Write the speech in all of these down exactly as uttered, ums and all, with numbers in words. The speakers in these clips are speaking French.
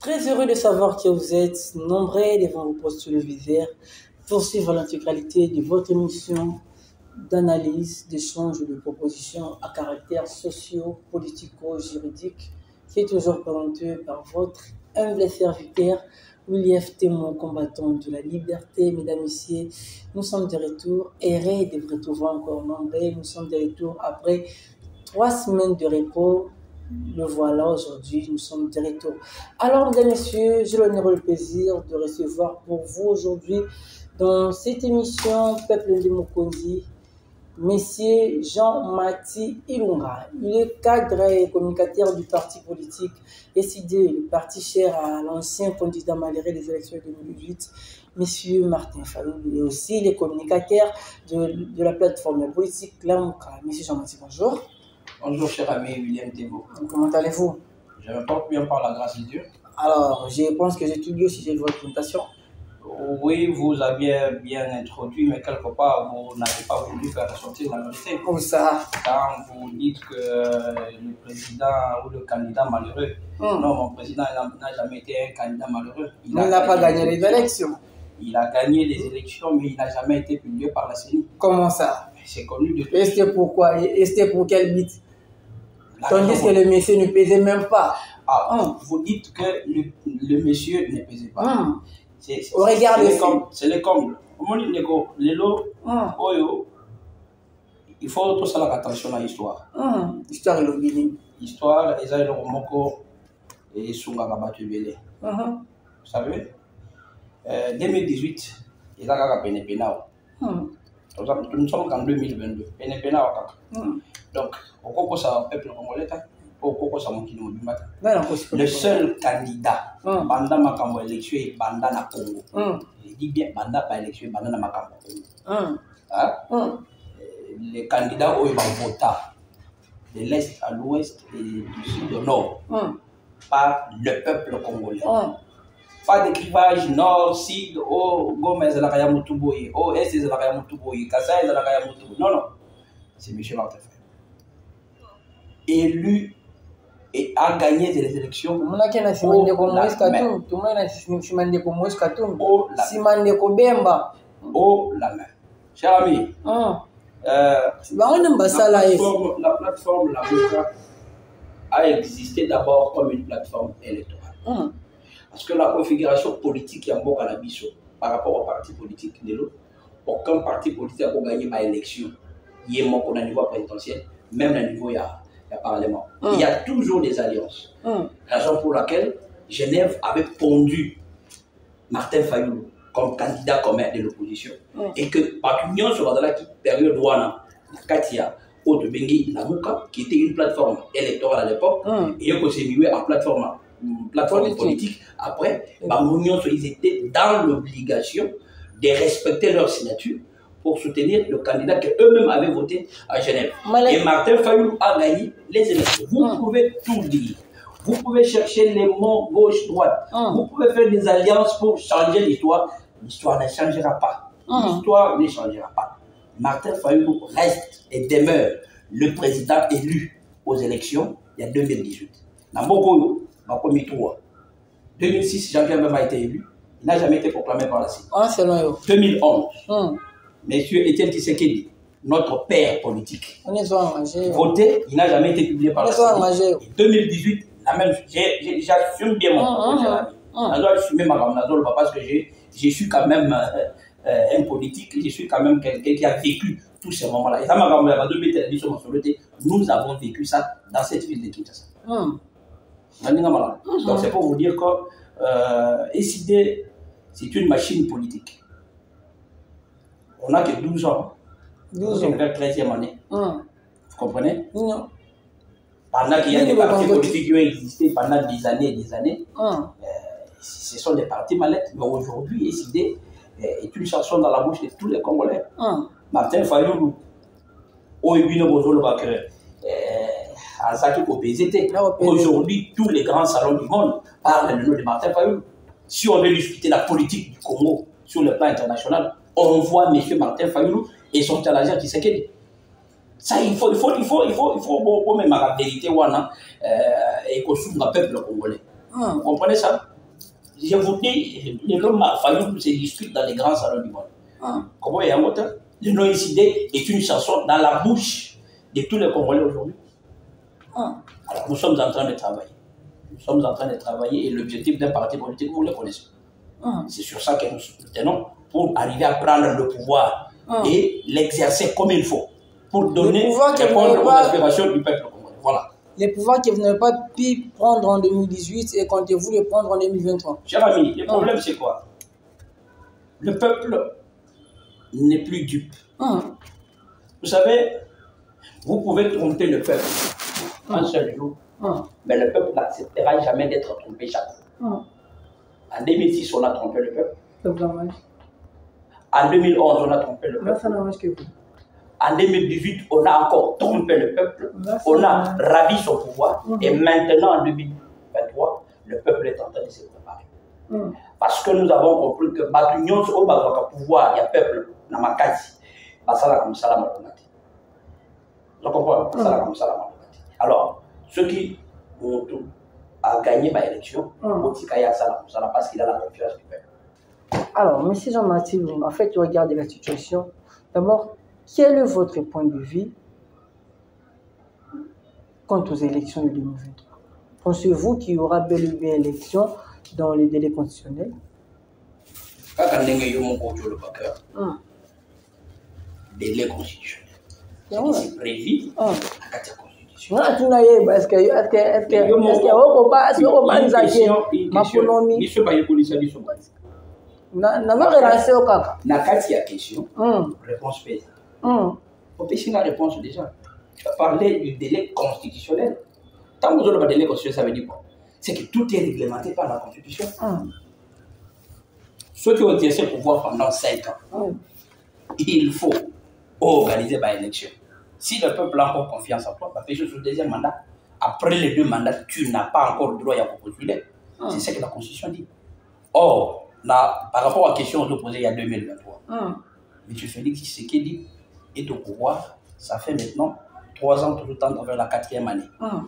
Très heureux de savoir que vous êtes nombreux devant vos postes téléviseurs pour suivre l'intégralité de votre émission d'analyse, d'échange de propositions à caractère socio-politico-juridique qui est toujours présentée par votre humble serviteur, William Témoin, combattant de la liberté. Mesdames, Messieurs, nous sommes de retour, errés de vous retrouver encore nombreux. Nous sommes de retour après trois semaines de repos. Le voilà aujourd'hui, nous sommes de retour. Alors, mesdames, messieurs, j'ai l'honneur et le plaisir de recevoir pour vous aujourd'hui dans cette émission Peuple de Mokondi, Monsieur Jean-Mati Ilunga. Il est cadre et communicateur du parti politique S I D, le parti cher à l'ancien candidat malheureux des élections de deux mille dix-huit, Monsieur Martin Fayulu, et aussi le communicateur de, de la plateforme politique Lamuka. Monsieur Jean-Mati, bonjour. Bonjour cher ami William Témoin. Comment allez-vous? Je me porte bien par la grâce de Dieu. Alors, je pense que j'ai tout lu au sujet de votre présentation. Oui, vous aviez bien introduit, mais quelque part, vous n'avez pas voulu faire ressortir la vérité. Comme ça. Quand vous dites que le président ou le candidat malheureux, Hum. non, mon président n'a jamais été un candidat malheureux. Il n'a pas gagné les élections. Il a gagné les élections, mais il n'a jamais été publié par la C E N I. Comment ça? C'est connu de tous. Et c'était pourquoi? Et c'était pour quel but? La Tandis raison- que le monsieur ne pesait même pas. Ah, Hum. vous dites que le, le monsieur ne pesait pas. Hum. C'est c'est- Au regard c'est de les ça. com- c'est les combles. Comment dit les co- les lots, Hum. oyo, il faut tout ça faire attention à l'histoire. Hum. Histoire de l'Obini. L'histoire, ils ont le moko et Sunga Kabatu Bele. Hum. Vous savez, euh, deux mille dix-huit, ils ont gagné Penepenao. Hum. Nous sommes en deux mille vingt-deux. Penepenao. Hum. Donc, au Koko, ça peuple congolais, au Koko, ça mon kilo Mobimata. Non, non, c'est Le seul candidat, Hum. Banda Makambo élection et Banda na Congo. Hum. Je dis bien Banda pas élection et Banda na Makambo Congo. Hum. Hein? Hum. Les candidats où ils vont voter de l'Est à l'Ouest et du Sud au Nord Hum. par le peuple congolais. Hum. Pas de clivage Nord, Sud, oh, Gomez, Zalakaya Mutuboyi, oh, Est, Zalakaya Mutuboyi, Kassai, Zalakaya Mutuboyi. Non, non. C'est M. Martin Fayulu. Élu et a gagné des élections Munake na simande ko Oh, la Moïse Katumbi, tumwe na simande ko Moïse Katumbi. haut la, Simande ko Bemba. haut la main. Cher ami, Hum. euh, Ba on la, mbasala yes. plateforme, la plateforme La Moka a existé d'abord comme une plateforme électorale. Hum. Parce que la configuration politique est en la biso par rapport au parti politique de l'autre, aucun parti politique n'a gagné par élection. Il y a un niveau présidentiel, même au niveau il y a, il y a parlement. Mm. Il y a toujours des alliances. Hum. Raison pour laquelle Genève avait pondu Martin Fayulu comme candidat commun de l'opposition. Mm. Et que par union sur la période Wana, Katia, Haute Bengi, Namuka, qui était une plateforme électorale à l'époque, Hum. et eux s'est mis en plateforme, une plateforme Politique. politique. Après, Mm. bah, l'Union, ils étaient dans l'obligation de respecter leur signature pour soutenir le candidat qu'eux-mêmes avaient voté à Genève. Malek- Et Martin Fayulu a gagné les élections. Vous Mm. pouvez tout dire. Vous pouvez chercher les mots gauche-droite. Mm. Vous pouvez faire des alliances pour changer l'histoire. L'histoire ne changera pas. Mm. L'histoire ne changera pas. Martin Fayulu reste et demeure le président élu aux élections il y a deux mille dix-huit. Dans Bokoyo, dans le premier tour, deux mille six, Jean-Pierre Bemba a été élu. Il n'a jamais été proclamé par la C E N I. Ah, selon eux. deux mille onze, Hum. Monsieur Étienne Tshisekedi, notre père politique, On est soit engagé. voté, il n'a jamais été publié par On la est C E soit N I. engagé. Et deux mille dix-huit, la même chose. J'ai- j'ai- J'assume bien mon Hum, propos, hum, cher ami. hum. Je dois assumer ma grande Nazol, parce que j'ai- je suis quand même euh, euh, un politique, je suis quand même quelqu'un qui a vécu tous ces moments-là. Et ça m'a ramené à deux mille télévision, nous avons vécu ça dans cette ville de Kinshasa. Hum. Donc c'est pour vous dire que euh, S I D, c'est une machine politique. On n'a que douze ans. douze C'est ans. la treizième année. Hum. Vous comprenez? Non. Pendant qu'il y a Oui, des mais partis bon, politiques qui ont existé pendant des années et des années, Hum. ce sont des partis mallettes. Mais aujourd'hui, S I D est une chanson dans la bouche de tous les Congolais. Hum. Martin Fayulu, Oibino Bozolo Bakre, Azaki Kopezete. Là, au P Z. Aujourd'hui, tous les grands salons du monde parlent le nom de Martin Fayulu. Si on veut discuter de la politique du Congo sur le plan international, on voit M. Martin Fayulu et son challenger Tshisekedi. Ça, il faut, il faut, il faut, il faut, il faut, bon, bon, même la vérité, wana, euh, et qu'on souffre le peuple congolais. Hum. Vous comprenez ça? j'ai voté, le nom a fallu que se discute dans les grands salons du monde. Ah. Comment il y a un autre? Le nom incidé est une chanson dans la bouche de tous les Congolais aujourd'hui. Ah. Alors nous sommes en train de travailler. Nous sommes en train de travailler et l'objectif d'un parti politique, vous le connaissez. Ah. C'est sur ça que nous soutenons pour arriver à prendre le pouvoir ah. et l'exercer comme il faut. Pour donner répondre aux aspirations du peuple congolais. Voilà. Les pouvoirs que vous n'avez pas pu prendre en deux mille dix-huit et comptez-vous les prendre en deux mille vingt-trois? Cher ami, le problème ah. c'est quoi? Le peuple n'est plus dupe. Ah. Vous savez, vous pouvez tromper le peuple ah. un seul jour, ah. mais le peuple n'acceptera jamais d'être trompé chaque fois. Ah. En deux mille six, on a trompé le peuple. C'est dommage. En deux mille onze, on a trompé le peuple. Ça n'arrange que vous. En deux mille dix-huit, on a encore trompé le peuple, on a ravi son pouvoir, mmh. et maintenant, en deux mille vingt-trois, le peuple est en train de se préparer. Mmh. Parce que nous avons compris que l'union au pouvoir, il y a peuple, dans ma case, ça là comme ça, la malhonnête. Vous comprenez? Ça là comme ça, la malhonnête. Alors, ceux qui ont gagné l'élection, on dit qu'il y a ça là comme ça, parce qu'il a la confiance du peuple. Alors, M. Jean-Martin, en fait, tu regardes la situation. D'abord, quel est votre point de vue quant aux élections de deux mille vingt-trois? Pensez-vous qu'il y aura bel et bien élection dans les délais constitutionnels? Quand on est le hum. délai constitutionnel, c'est prévu à la constitution. Est-ce qu'il y a question, réponse paysanne. Hum. Faut pécher la réponse déjà. Tu as parlé du délai constitutionnel. Tant que vous avez le délai constitutionnel, ça veut dire quoi? C'est que tout est réglementé par la Constitution. Hum. Ceux qui ont exercé le pouvoir pendant cinq ans, hum. il faut organiser une élection. Si le peuple a encore confiance en toi, bah, fais juste le deuxième mandat. Après les deux mandats, tu n'as pas encore le droit à postuler. Hum. C'est ce que la Constitution dit. Or, là, par rapport à la question que je posée il y a deux mille vingt-trois, hum. M. Félix Tshisekedi est au pouvoir, ça fait maintenant trois ans tout le temps vers la quatrième année. Hum.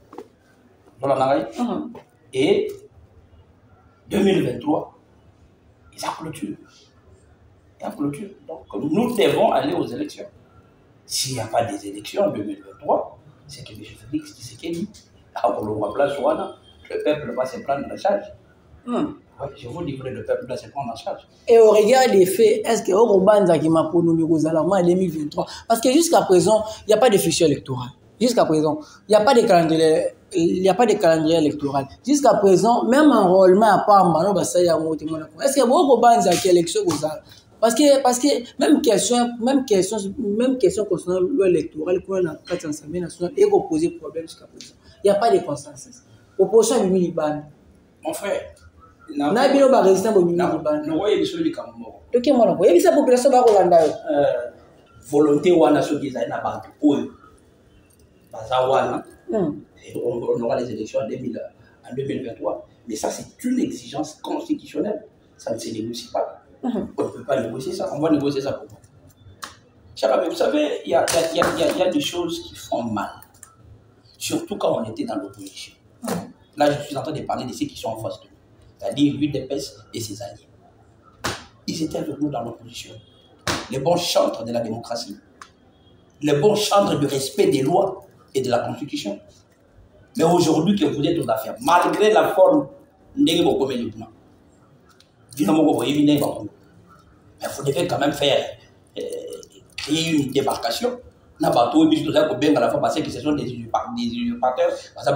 Hum. Et deux mille vingt-trois, il y a clôture. Il y a clôture. Donc nous devons aller aux élections. S'il n'y a pas des élections en deux mille vingt-trois, c'est que M. Félix Tshisekedi, le peuple va se prendre en charge. Hum. Oui, je vous dis que le peuple doit se prendre en charge. Et au regard des faits, est-ce que Orobanza qui m'a pronommé aux alarmants en deux mille vingt-trois, parce que jusqu'à présent, il n'y a pas de fichier électoral. Jusqu'à présent, il n'y a pas de calendrier, il n'y a pas de calendrier électoral. Jusqu'à présent, même enrôlement à part Mano Bassaya est-ce que Orobanza qui élection aux alarmants? Parce que, parce que même question, même question, même question concernant l'électoral, pour la l'Assemblée nationale, est reposé problème jusqu'à présent. Il n'y a pas de consensus. Opposition du Miliban. Mon frère. Na bino ba resistant bo bino ba no waye biso li kammo to ke mona ko yebisa population ba ko landa yo euh volonté wana so design na bantu oyo baza wana on aura les élections en deux mille en deux mille vingt-trois, mais ça c'est une exigence constitutionnelle, ça ne se négocie pas. On ne peut pas négocier ça, on va négocier ça comment? Vous savez, il y a, y, a, y, a, y a des choses qui font mal, surtout quand on était dans l'opposition. Là je suis en train de parler de ceux qui sont en face de nous, c'est-à-dire l'U D P S et ses alliés. Ils étaient avec nous dans l'opposition. Les bons chantres de la démocratie. Les bons chantres du respect des lois et de la Constitution. Mais aujourd'hui que vous êtes aux affaires, malgré la forme, mais vous devez quand même faire euh, créer une démarcation. Na bateau et puis tout ça pour bien à la fois parce que ce sont des usurpateurs, parce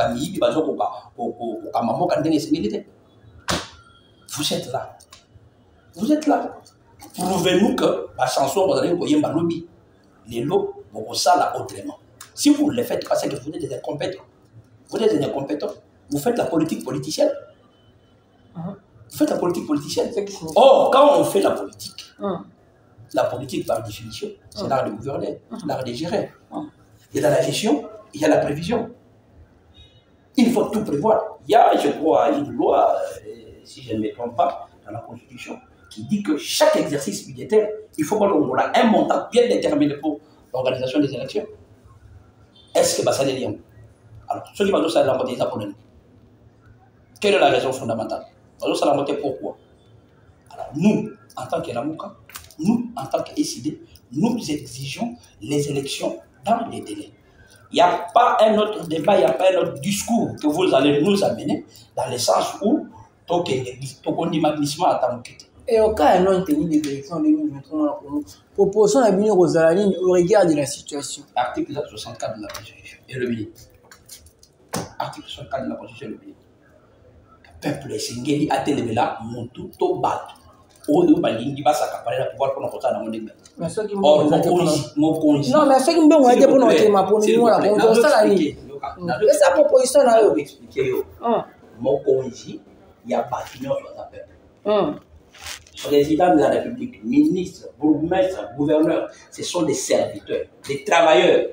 que vous êtes là. Vous êtes là. Prouvez-nous que la chanson, vous allez envoyer ma lobby. Les lots, vous faites ça autrement. Si vous ne le faites pas, c'est que vous êtes des incompétents. Vous êtes des incompétents. Vous faites la politique politicienne. Uh-huh. Vous faites la politique politicienne. Or, quand on fait la politique, uh-huh. la politique par définition, c'est uh-huh. l'art de gouverner, uh-huh. l'art de gérer. Uh-huh. Et dans la gestion, il y a la prévision. Il faut tout prévoir. Il y a, je crois, une loi, si je ne me trompe pas, dans la Constitution, qui dit que chaque exercice budgétaire, il faut qu'on ait un montant bien déterminé pour l'organisation des élections. Est-ce que ça est lié? Alors, ceux qui vont dire ça, c'est pour nous. Quelle est la raison fondamentale? Ça l'a monté pourquoi? Alors, nous, en tant que Lamuka, nous, en tant que S I D, nous exigeons les élections dans les délais. Il n'y a pas un autre débat, il n'y a pas un autre discours que vous allez nous amener dans le sens où on dit magnissement à Tamukete. Et au cas où non tenu des élections en deux mille vingt-trois, proposition à venir aux Alalines au regard de la situation. Article soixante-quatre de la Constitution et le ministre. Article soixante-quatre de la Constitution et le ministre. Le peuple est singeli à Téléméla, Montou, Tobat. Au lieu de va s'accaparer le pouvoir pour nous porter dans mon débat. Mais ceux qui m'ont dit. Non, mais ceux qui m'ont dit pour nous porter ma position, la constitution la ligne. C'est sa proposition là. Je vais expliquer. Mon congé, il y a bâtiment sur la peuple. Président de la République, ministre, bourgmestre, gouverneur, ce sont des serviteurs, des travailleurs.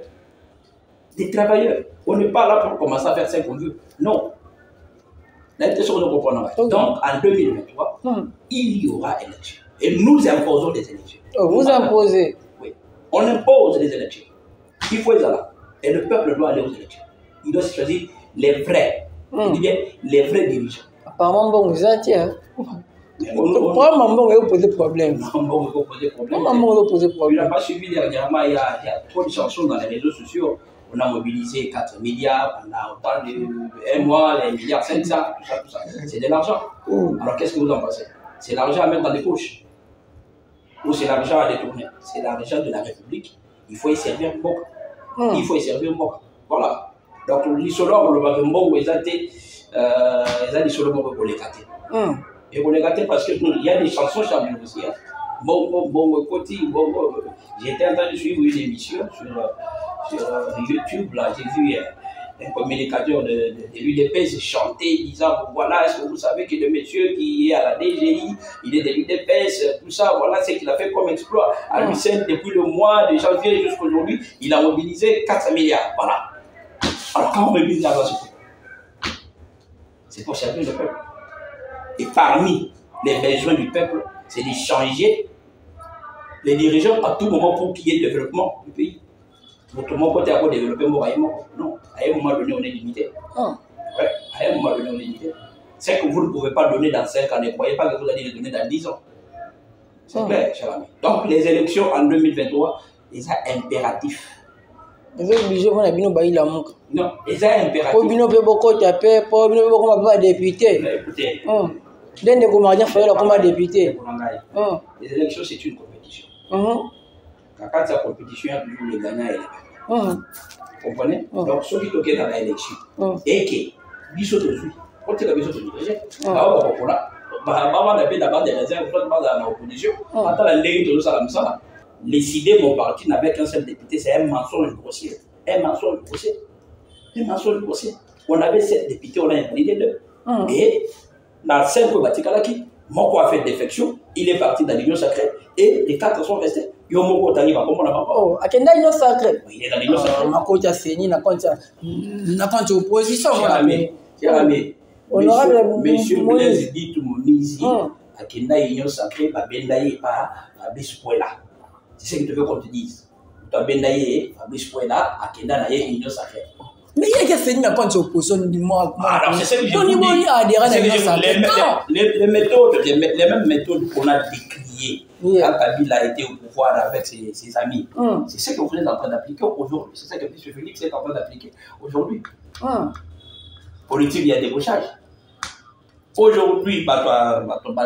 Des travailleurs. On n'est pas là pour commencer à faire ce qu'on veut. Non. L'intention, nous comprenons. Donc, en deux mille vingt-trois, hum. il y aura élection. Et nous imposons des élections. Oh, vous imposez? Oui. On impose des élections. Il faut être là. Et le peuple doit aller aux élections. Il doit choisir les vrais. Hum. Il dit bien les vrais dirigeants. Apparemment, bon, vous êtes là. Pourquoi maman vous posez problème? Maman vous posez problème. Maman vous posez problème. Il n'a pas suivi dernièrement, il y, a, il y a trop de chansons dans les réseaux sociaux. On a mobilisé quatre milliards pendant autant de un mois, les milliards cinq cents, tout ça, tout ça. C'est de l'argent. Mmh. Alors qu'est-ce que vous en pensez? C'est l'argent à mettre dans les poches. Ou c'est l'argent à détourner? C'est l'argent de la République. Il faut y servir un Mboka. Mmh. Il faut y servir un Mboka. Voilà. Donc l'isologue, le Bagumbo, ils ont été l'isologue pour les gâter. Et pour les gâter parce qu'il y a des chansons charmées aussi. Hein. Bon, bon, bon, côté, bon, bon. J'étais en train de suivre une émission sur, sur YouTube, là, j'ai vu euh, un communicateur de, de, de l'U D P S chanter, disant, voilà, est-ce que vous savez que le monsieur qui est à la D G I, il est de l'U D P S, tout ça, voilà ce qu'il a fait comme exploit. À lui seul, depuis le mois de janvier jusqu'à aujourd'hui, il a mobilisé quatre milliards. Voilà. Alors quand on mobilise l'argent, c'est pour servir le peuple. Et parmi les besoins du peuple, c'est de changer les dirigeants à tout moment pour qu'il y ait le développement du pays. Autrement, côté à quoi développer moralement, non. À un moment donné, on est limité. Oh. Ouais, à un moment donné, on est limité. C'est que vous ne pouvez pas donner dans cinq ans, ne croyez pas que vous allez les donner dans dix ans. C'est oh. clair, cher ami. Donc, les élections en deux mille vingt-trois, ils sont impératifs. Vous êtes obligé de faire bailler la mouque. Non, ils sont impératifs. Pour bien faire beaucoup de paix, pour bien faire beaucoup de députés. Écoutez. Dès que vous m'avez fait comme député. Les élections, c'est une compétition. Quand il y a compétition, il y a toujours les gagnants et les perdants. Vous comprenez? Donc, ceux qui toquent dans l'élection, et qui, ils sont aujourd'hui, quand ils sont aujourd'hui, là, on va on va d'abord des réserves, on va dans l'opposition, on va dans la ligne de ça. Les idées, mon parti n'avait qu'un seul député, c'est un mensonge grossier. Un mensonge grossier. Un mensonge grossier. On avait sept députés, on a invalidé deux. Et dans cinq Batikalaki, Moko a fait défection, il est parti dans l'Union sacrée et les quatre sont restés. Yo Moko t'arrive à comprendre la Oh, à quelle l'Union sacrée? Il est dans l'Union sacrée. Moko t'a saigné, n'a pas de opposition. Monsieur Blaise dit tout mon ici, à quelle l'Union sacrée, Babendaye pas Fabrice Pouela. C'est ce que tu veux qu'on te dise. Babendaye, Fabrice Pouela, à quelle l'Union sacrée. Mais il y a des signes qui sont opposés du mois. Alors, c'est ce que je vous dis. Les méthodes, les mêmes méthodes qu'on a décriées quand Kabila a été au pouvoir avec ses, ses amis, mm. c'est ce que vous êtes en train d'appliquer aujourd'hui. C'est ce que M. Félix est en train d'appliquer aujourd'hui. Mm. Politique, il y a débauchage. Aujourd'hui, il y a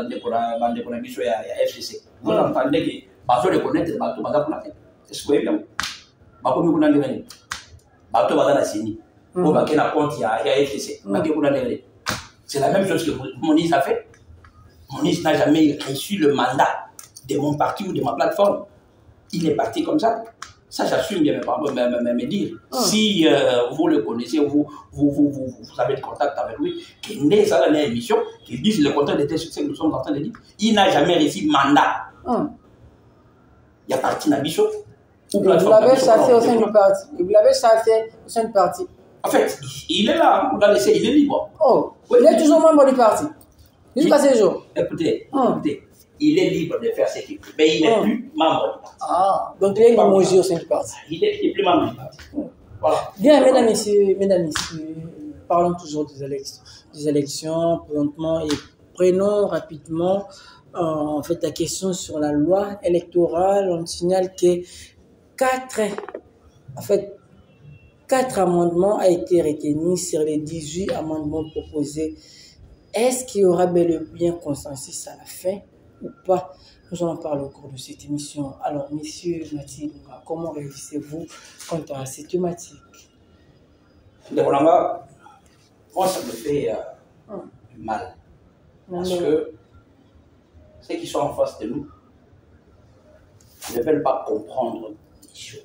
F C C. Vous entendez que bateau de connaître, bateau bateau pour la tête. C'est ce que vous voyez bien. Bateau de connaître. Bateau bateau la Sini. Au baquet la compte, il y a F C C. C'est la même chose que Moïse a fait. Moïse n'a jamais reçu le mandat de mon parti ou de ma plateforme. Il est parti comme ça. Ça, j'assume bien me dire. Si euh, vous le connaissez, vous, vous, vous, vous, vous avez le contact avec lui, qu'il n'est pas dans l'émission, qu'il dise le contraire de ce que nous sommes en train de dire. Il n'a jamais reçu mandat. Hum. Il y a parti dans Bichot. Vous l'avez chassé au sein du parti. Vous l'avez chassé au sein du parti. En fait, il est là, on l'a laissé, il est libre. Oh, oui, il est toujours membre du parti. Jusqu'à ce jour. Écoutez, hum. écoutez, il est libre de faire ce qu'il veut, mais il n'est hum. plus membre du parti. Ah, donc il est limogé au sein du parti. Il n'est plus membre du parti. Hum. Voilà. Bien, mesdames, messieurs, mesdames, messieurs, parlons toujours des élections, des élections présentement et prenons rapidement euh, en fait la question sur la loi électorale. On signale que quatre, en fait, quatre amendements ont été retenus sur les dix-huit amendements proposés. Est-ce qu'il y aura bel et bien consensus à la fin ou pas? Nous en parlons au cours de cette émission. Alors, Monsieur Mathilde, comment réagissez-vous quant à cette thématique? Moi, ça me fait euh, hum. du mal. Parce non, que ceux qui sont en face de nous ne veulent pas comprendre les choses.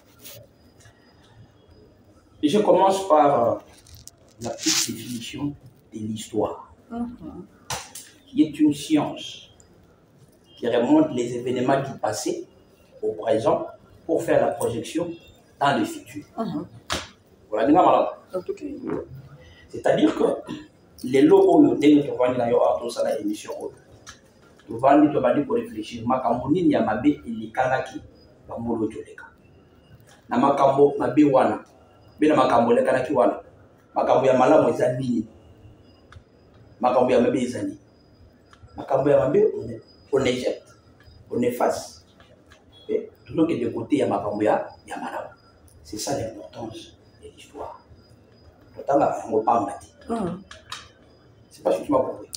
Et je commence par euh, la petite définition de l'histoire, mm-hmm. qui est une science qui remonte les événements du passé au présent pour faire la projection dans le futur. Mm-hmm. Voilà, c'est-à-dire que les lots où ils ont dans la émission, ils vont pour réfléchir. Makamoni ni amabe ilikanaki bamolo joleka. Na makambo mabe wana. Bina makambo lekanaki wana. Makambo ya malamu ezani. Makambo ya mabe ezani. Makambo ya mabe on éjecte, on efface. Et tout le monde est de côté ya makambo ya ya malamu. C'est ça l'importance de l'histoire. Total on parle mati. C'est pas ce que tu m'as compris.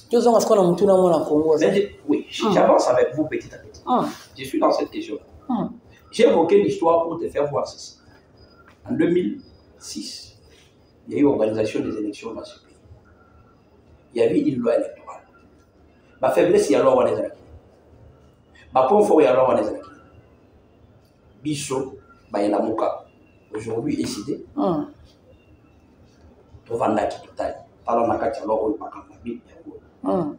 Oui, j'avance avec vous petit à petit. Ah. Je suis dans cette question. Ah. J'ai évoqué l'histoire pour te faire voir ceci. En deux mille six, il y a eu l'organisation des élections dans ce pays. Il y avait une loi électorale. Ma faiblesse, il y a l'ordre des élections. Ma confort, il y a l'ordre des élections. Bisso, Bayelamuka, aujourd'hui décidé. Tovandaki total. Alors, on a quatre alors on a quatre en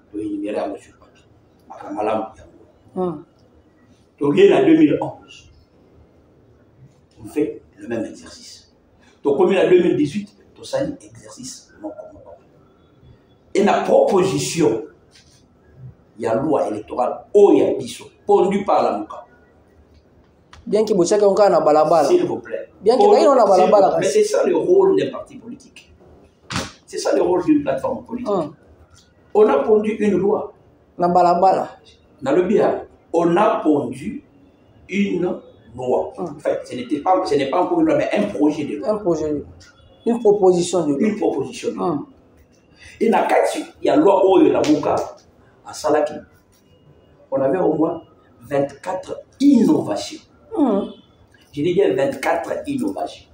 deux mille onze, on fait le même exercice. Donc, comme en deux mille dix-huit, on a un exercice non commun. Et la proposition, il y a une loi électorale, oh, il y a biso, pondue par la Mouka. Bien que vous soyez encore en balabala. S'il vous plaît. Bien que vous soyez en balabala. Mais c'est ça le rôle des partis politiques. C'est ça le rôle d'une plateforme politique. Hum. On a pondu une loi. Na balabala. Dans le bien, on a pondu une loi. Hum. En fait, ce n'est pas, ce n'est pas encore une loi, mais un projet de loi. Un projet de loi. Une proposition de loi. Une proposition de loi. Hum. Et dans le cas, il y a la loi Oyo la Mouka à Salaki. On avait au moins vingt-quatre innovations. Hum. Je dis bien vingt-quatre innovations.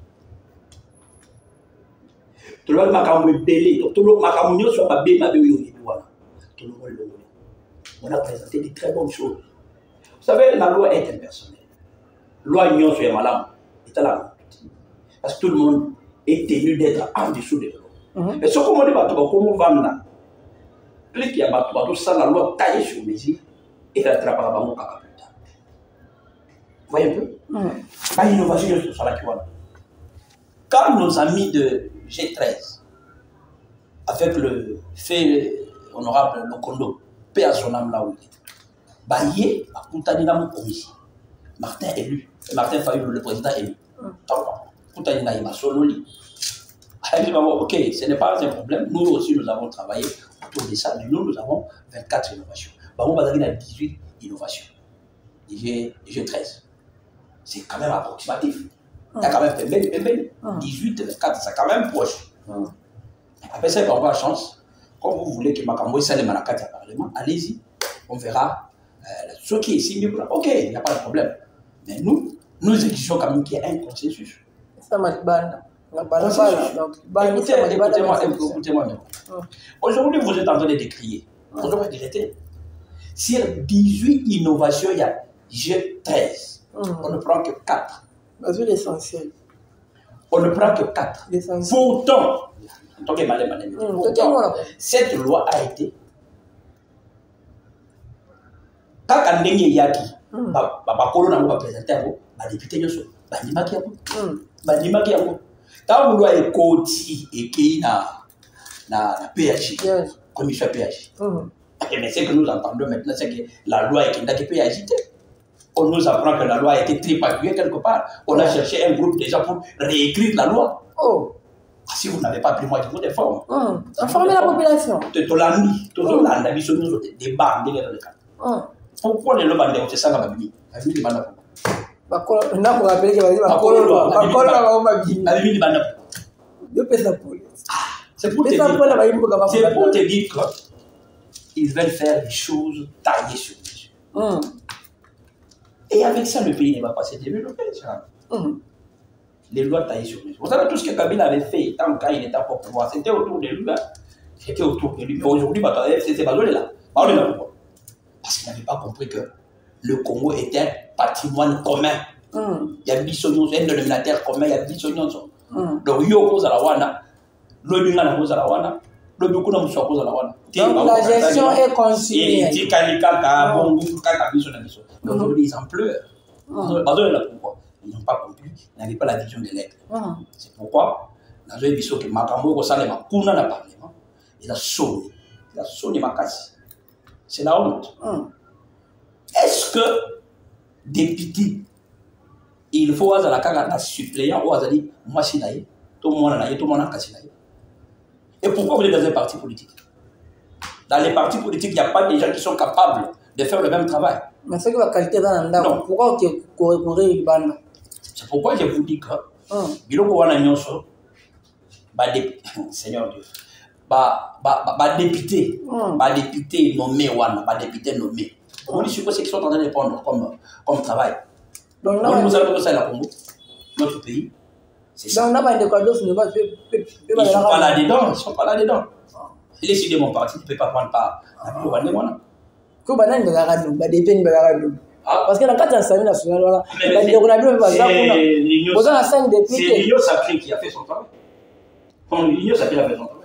Tout le monde m'a belé, tout le monde m'a sur ma bé, ma bé, voilà. Tout le monde on a présenté de très bonnes choses. Vous savez, la loi est impersonnelle. La loi Nyon sur Malam est à la parce que tout le monde est tenu d'être en dessous de la loi. Mais ce qu'on dit, comment vendre, plus qu'il y a tout ça, la loi taillée sur mesure et la trappe à mon caca plus tard. Vous voyez un peu? Pas l'innovation sur la Kiwana. Quand nos amis de G treize, avec le fait honorable Lokondo, paix à son âme là où il est, Baye, Koutanina Moukoumi, Martin élu, Martin Fayou, le président élu. Koutanina Ima Sololi. Ok, ce n'est pas un problème. Nous aussi, nous avons travaillé autour de ça. Nous, nous avons vingt-quatre innovations. On va dire dix-huit innovations. G treize. C'est quand même approximatif. Il y a quand même dix-huit, vingt-quatre, c'est quand même proche. Après ça, il va avoir la chance. Comme vous voulez que Makambo soit le Manakati au Parlement, allez-y. On verra euh, ce qui est ici. Ok, il n'y a pas de problème. Mais nous, nous exigeons quand même qu'il y ait un consensus. Écoutez-moi, écoutez-moi. Aujourd'hui, vous êtes en train de décrier. On doit regretter. Sur dix-huit innovations, il y a G treize. On ne prend que quatre. C'est l'essentiel. On ne prend que quatre. Pourtant, pourtant, cette loi a été. Quand on est yaki, Babakolo n'a pas présenté à vous, les députés ne sont pas ni maquillés. Quand vous voyez Koti et qui na na P H J, commission P H J. Mais ce que nous entendons maintenant, c'est que la loi est qui n'a que P H J. On nous apprend que la loi a été tripatouillée quelque part. On a cherché un groupe déjà pour réécrire la loi. Oh. Si vous n'avez pas pris moi, je vous déforme. Hum. Informer la population. Tolandi, Tolanda, Bissonio, des barres, des gars. Pourquoi les lobes c'est ça la Bible? La Bible demande pourquoi. On a rappelé que la Bible la Bible c'est pour te dire, c'est pour te dire qu'ils veulent faire des choses taillées sur mesure. Et avec ça, le pays ne va pas se développer. Les lois taillées sur mesure. Vous savez, tout ce que Kabila avait fait, tant qu'il était au pouvoir, c'était autour de lui. C'était autour de lui. Mais aujourd'hui, c'est pas là. Pourquoi? Parce qu'il n'avait pas compris que le Congo était un patrimoine commun. Il y a Bissonio, un dénominateur commun, il y a Bissonio. Donc, il y a cause à la Wana, l'Obi n'a cause à la Wana, l'Obi n'a cause à la Wana. Donc, la gestion est continuelle. Il y a bon, aujourd'hui, ils en pleurent. Pourquoi? Ils n'ont pas compris, ils n'avaient pas la vision de l'être. C'est pourquoi, dans un épisode que Makambo, Rosalema, Kuna n'a pas parlé. Il a sonné. Il a sonné ma casse. C'est la honte. Hum. Est-ce que député, il faut à la carte suppléant ou à dire moi si naïe, tout le monde a naïe, tout le monde a cassé naïe. Et pourquoi vous êtes dans un parti politique? Dans les partis politiques, il n'y a pas des gens qui sont capables de faire le même travail. Mais c'est que la qualité dans l'anda. Pourquoi vous recourir une bande? C'est pourquoi je vous dis que Biloko wana nyonso, Seigneur Dieu. Bah, bah, bah, bah, député, mm. bah, député nommé, wana, bah, député nommé. On dit sur ce qu'ils sont en train de prendre comme, comme travail. Donc, là, vous savez que ça, la Congo, notre pays, c'est ça. Donc, là, ils ne sont pas là-dedans, ils ne sont pas là-dedans. Il est sur de mon parti, tu ne peux pas prendre part. Parce que la carte d'Assemblée nationale, c'est l'Union sacrée qui a fait son travail. L'Union sacrée a fait son travail.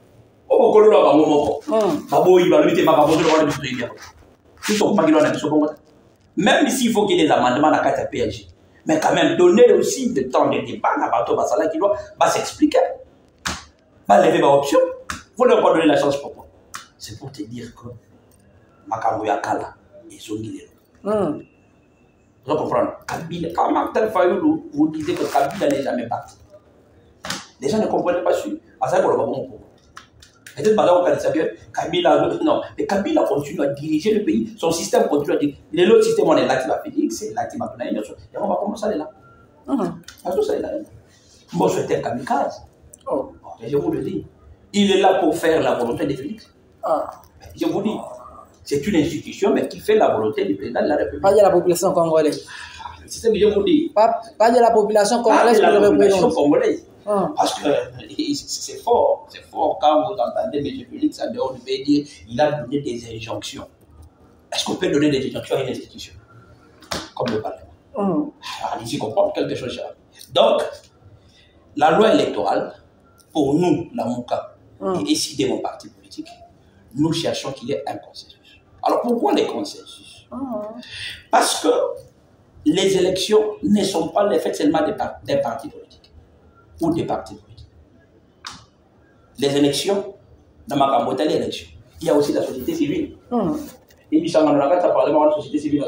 Même s'il faut qu'il y ait des amendements à la carte P L G, mais quand même donner aussi le temps de débat à Bato Basala qui doit s'expliquer, va lever ma option. Vous leur pas donner la chance pourquoi? C'est pour te dire que Makambo Yakala et Zongilero. Vous comprenez? Kabila, quand Martin Fayoulou vous disait que Kabila n'est jamais parti. Les gens ne comprenaient pas sur. À ça, pour le bon pour. Peut-être pas là on sait que Kabila, non, mais Kabila continue à diriger le pays. Son système continue à diriger. L'autre système, on est là qui va Félix, c'est là qui va donner. Et on va commencer à aller là. À tout ça, il est là. Moi, je suis un kamikaze. Je vous le dis. Il est là pour faire la volonté de Félix. Je vous dis. C'est une institution, mais qui fait la volonté du président de la République. Pas de la population congolaise. C'est ce que je vous dis. Pas, pas de la population congolaise. Pas de la population congolaise. Ah. Parce que c'est fort, c'est fort quand vous entendez M. Félix en dehors du pays dire il a donné des injonctions. Est-ce qu'on peut donner des injonctions à une institution comme le Parlement? Mm. Alors, ici, comprendre quelque chose. Donc, la loi électorale, pour nous, la Mouka, mm. et décider mon parti politique, nous cherchons qu'il y ait un consensus. Alors, pourquoi les consensus? Mm. Parce que les élections ne sont pas l'effet seulement des, par des partis politiques ou des partis politiques. Les élections, dans ma campagne, les élections, il y a aussi la société civile. Mm. Et puis, ça m'a donné la parlement, la société civile.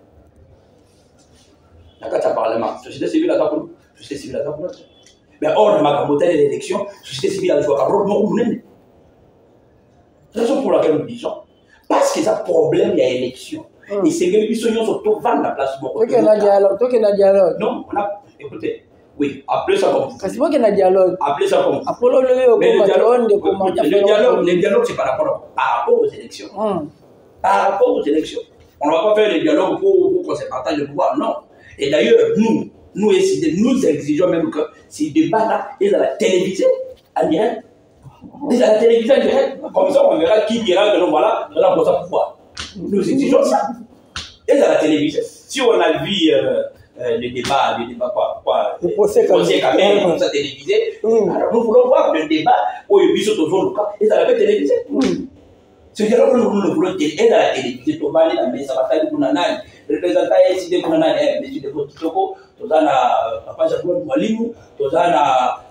La carte parlement, la société civile, la société civile, la mais hors de ma campagne, les élections, la société civile, la société c'est la raison pour laquelle nous disons, parce qu'il y a un problème, il y a élection. Mm. Et c'est que les gens sont tous vendus la place. Toi qui as dialogue, toi qui as dialogue. Non, on a, écoutez, oui, appelez ça comme. C'est moi qui ai dialogue. Appelez ça comme. Mais le dialogue, le dialogue, le dialogue, c'est par rapport, par rapport aux élections. Mm. Par rapport aux élections. On ne va pas faire le dialogue pour, pour qu'on se partage le pouvoir, non. Et d'ailleurs, nous, nous, nous exigeons même que ces débats-là, ils soient télévisés en direct. Ils à la télévision en direct. Comme ça, on verra qui dira que non, voilà, on a pour ça pouvoir. Nous exigeons ça. Et à la télévision. Si on a vu euh, euh, le débat, le débat quoi, quoi, le procès quand même, comme ça télévisé, mm. alors nous voulons voir le débat où il y a toujours le cas, et ça va être télévisé. Mm. Ce dialogue, nous voulons le téléviser, et à la télévision, tout va aller dans les sabbatailles de Kounanan, le représentant est ici de Kounanan, M. de Kotoko, tout ça, Papa Jacques Moualimou, tout ça,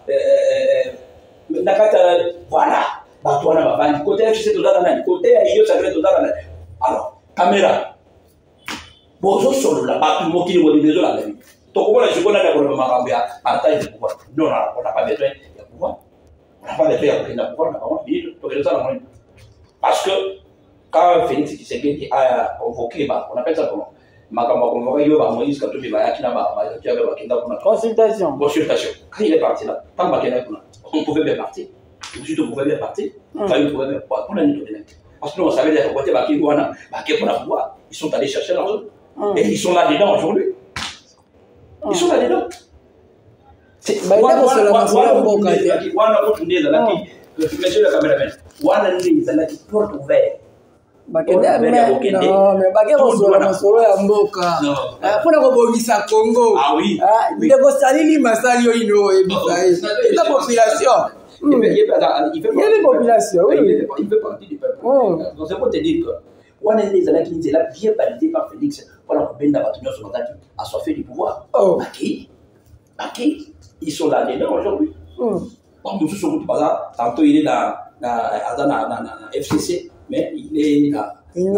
voilà, Batouana Babani, côté F C, tout ça, côté Aïyo Sacré, tout ça. Alors, caméra. Bonjour, sur la bas tout le monde qui est besoin de la vie. Donc, comment est-ce qu'on a le gouvernement à partage de pouvoir? Non, on n'a pas besoin de pouvoir. On n'a pas de faire pour pouvoir pouvoir parce que quand Félix Tshisekedi a convoqué, on appelle ça comment? Consultation. Consultation. Quand il est parti là, tant on pouvait bien partir. Ensuite, on pouvait bien partir. Quand il pouvait bien partir, on a mis parce que nous, on savait que côté Bakigouana, pouvoir, ils sont allés chercher l'argent. Et ils sont là-dedans aujourd'hui. Ils sont là-dedans. C'est monsieur le caméraman. Wana ndi zalaki porte ouverte. Bakende mais non mais bakende solo masolo ya mboka. Pona ko bongisa Congo. Ah oui. Ah, ndeko salili masali yo ino ebisa. Et la population. Il fait il fait la population, oui. Il fait partie du peuple. Donc c'est pour te dire que Wana ndi zalaki nzela bien validé par Félix. Voilà ko benda batunyo so bataki assoiffé du pouvoir. Baki. Baki. Ils sont là dedans aujourd'hui. Tantôt il est dans la F C C, mais il est dans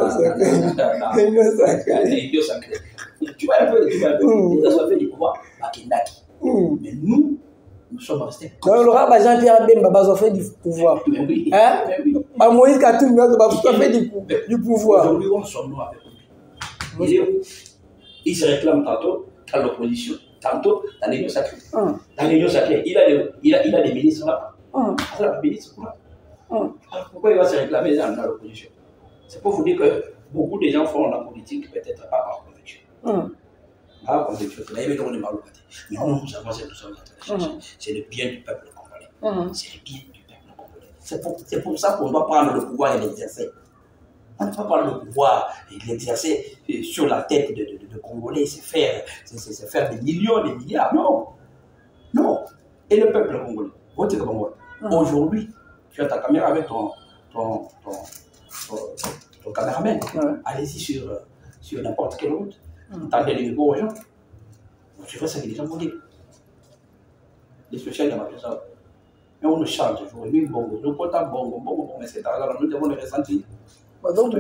l'idiot sacré. Tu vois un peu, tu vois un peu, il a fait du pouvoir à Kendaki. Mais nous, nous sommes restés. Donc, le roi Jean-Pierre Bemba a fait du pouvoir. Mais oui. Hein? Moïse Katumbi a fait du pouvoir. Aujourd'hui, on sommes nous avec lui. Il se réclame tantôt dans l'opposition. Tantôt dans l'union sacrée. Hum. Dans l'union sacrée, il a, des, il, a, il a des ministres là-bas. Hum. Il a des ministres là. Hum. Alors pourquoi il va se réclamer dans, dans l'opposition? C'est pour vous dire que beaucoup de gens font la politique peut-être pas par conviction. Hum. Par conviction. Mais nous, nous avons cette chose hum. C'est le bien du peuple congolais. Hum. C'est le bien du peuple congolais. C'est pour, pour ça qu'on doit prendre le pouvoir et l'exercer. On ne peut pas prendre le pouvoir et l'exercer sur la tête de, de, de, de Congolais, c'est faire, c'est faire des millions, des milliards. Non. Non. Et le peuple congolais, votre Congolais, mmh. Aujourd'hui, tu as ta caméra avec ton, ton, ton, ton, ton caméraman. Mmh. Allez-y sur, sur n'importe quelle route. Mmh. Tendez les micros aux gens. Tu vois ça que les gens vont dire. Les sociaux, il y a ma ça. Mais on nous change toujours. Nous, bon, nous, bon, bon, bon, bon, mais c'est dans nous devons le ressentir. Parce que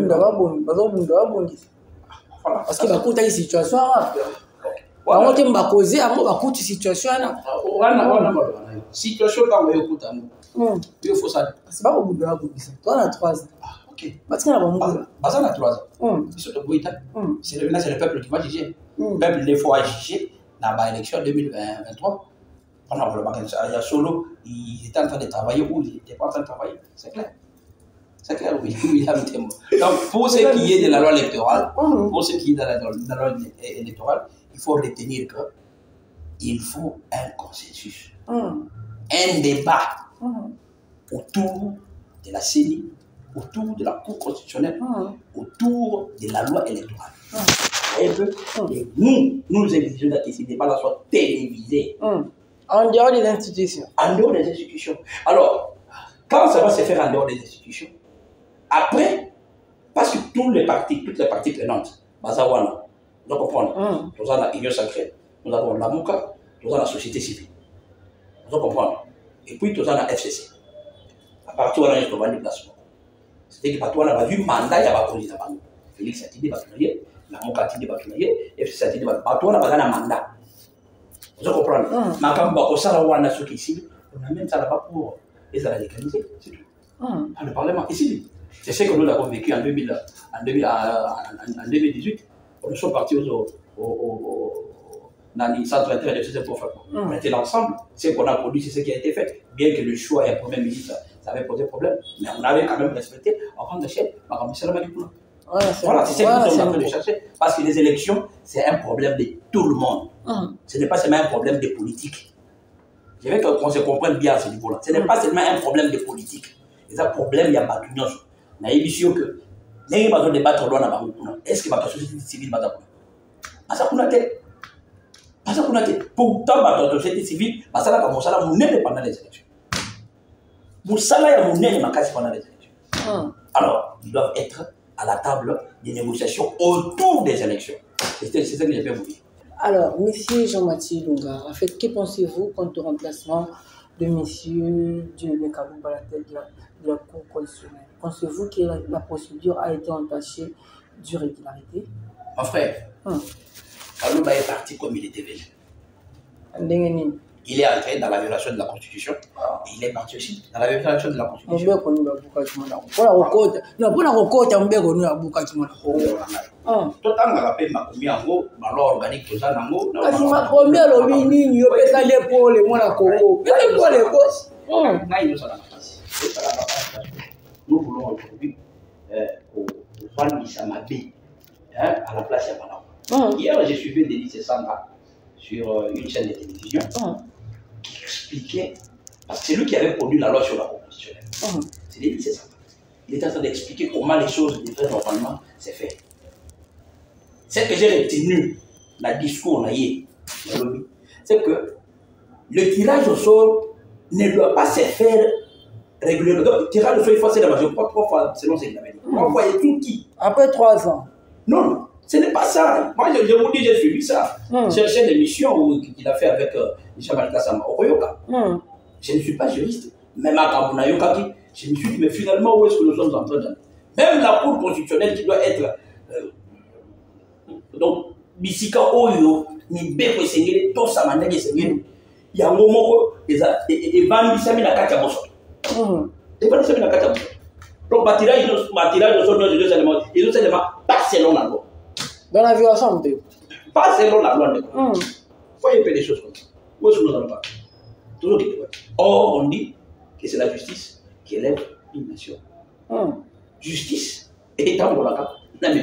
bakuta hii situation wapi wangote mbakoze amo bakuti situation na wana wana situation kama hiyo kutana hiyo fosa sababu bundo wako bisa toi na trois ans OK parce que na bamungu basa na trois ans ils sont boita c'est le c'est le peuple qui va juger le peuple des fois juger dans la élection deux mille vingt-trois pendant le bac il y a solo il était en train de travailler ou il était pas en train de travailler c'est clair. C'est clair, oui, oui, donc pour ce qui est de la loi électorale, pour ce qui est de la, de la loi électorale, il faut retenir qu'il faut un consensus, mm. un débat mm. autour de la C E N I, autour de la Cour constitutionnelle, mm. autour de la loi électorale. Mm. Et, peu, mm. et nous, nous exigeons que ces débats-là soient télévisés. Mm. En dehors des institutions. En dehors des institutions. Alors, quand ça va se faire en dehors des institutions, après, parce que tous les partis, toutes les parties prenantes, Bazawana, nous comprenons. Nous avons l'Union sacrée, nous avons la Mouka, nous avons la société civile. Nous comprenons. Et puis nous avons la F C C. À partir de là, nous avons un déplacement. C'est-à-dire que nous avons vu le mandat, il y a un président. Félix a dit que la Mouka a dit que F C C a dit que nous avons un mandat. Vous comprenez. Mais quand nous avons un société civile, on a même ça là-bas pour les radicaliser. C'est tout. Dans le Parlement, ici. C'est ce que nous avons vécu en, deux mille, en, deux mille, en, en deux mille dix-huit. Nous sommes partis au, au, au, dans les centres d'intérêt de ces profs. On était ensemble. Ce qu'on a produit, c'est ce qui a été fait. Bien que le choix et le Premier ministre, ça avait posé problème. Mais on avait quand même respecté en grande échelle. Voilà, c'est ce que nous sommes en train de chercher. Parce que les élections, c'est un problème de tout le monde. Hum. Ce n'est pas seulement un problème de politique. Je veux qu'on se comprenne bien à ce niveau-là. Ce n'est hum. pas seulement un problème de politique. C'est un problème, il y a pas d'union. Na émission que les gens qui débattent loin na bango est-ce que la société civile va d'accord asa kuna te asa kuna te pourtant la société civile basala ka mosala munene pendant les élections mosala ya munene makasi pendant les élections alors ils doivent être à la table des négociations autour des élections c'est ça que j'ai bien voulu. Alors monsieur Jean-Mathieu Lunga, en fait que pensez-vous quant au remplacement de monsieur Dieudonné Kabouba à la tête de la, de la Cour constitutionnelle? Pensez-vous que la, la procédure a été entachée d'irrégularité? Mon frère, hum. Kabouba est parti comme il était venu. il est entré dans la violation de la Constitution et il est parti aussi dans la violation de la Constitution. Mbeko ni babuka kimona. Pona kokota. Na pona kokota mbeko ni babuka kimona. Ah. Tout temps on rappelle ma combien en gros, ma loi organique tout ça en gros. Kasi ma combien lo bini yo pesa l'épaule mwana Congo. Pesa l'épaule boss. Ah. Na il nous a la passe. Nous voulons aujourd'hui euh au Fanny Samabé hein à la place de Madame. Hier j'ai suivi Denis Sesanga sur euh, une chaîne de télévision ah. qui expliquait, parce que c'est lui qui avait produit la loi sur la constitutionnelle. Ah. C'est Denis Sesanga. Il était en train d'expliquer comment les choses devraient normalement se faire. C'est que j'ai retenu la discours c'est que le tirage au sort ne doit pas se faire régulièrement. Donc, le tirage au sort, il faut faire la majorité, pas trois fois selon ce qu'il avait dit. Trois fois, il tout qui après trois ans. Non, non. Ce n'est pas ça. Moi, je, je vous dis, j'ai suivi ça. Mm. J'ai une émission qu'il a fait avec euh, Jean-Marc Kassama au Koyoka. Mm. Je ne suis pas juriste. Même à Kamuna Yokaki, je me suis dit, mais finalement, où est-ce que nous sommes en train d'aller? Même la Cour constitutionnelle qui doit être. Euh, donc, Bisika Oyo, ni Beko Sengele, tout ça, Managi Sengele, il y a un moment où les bandes sont mis à Kataboso. Les bandes sont mis à Kataboso. Donc, le tirage de son nom, de deux éléments, et deux éléments, pas selon la loi. Dans la violation de pas selon la loi. Il faut y faire des choses comme ça. Où est-ce que nous allons pas? Toujours qui est. Or, on dit que c'est la justice qui élève une nation. Mm. Justice est en Bolaka. La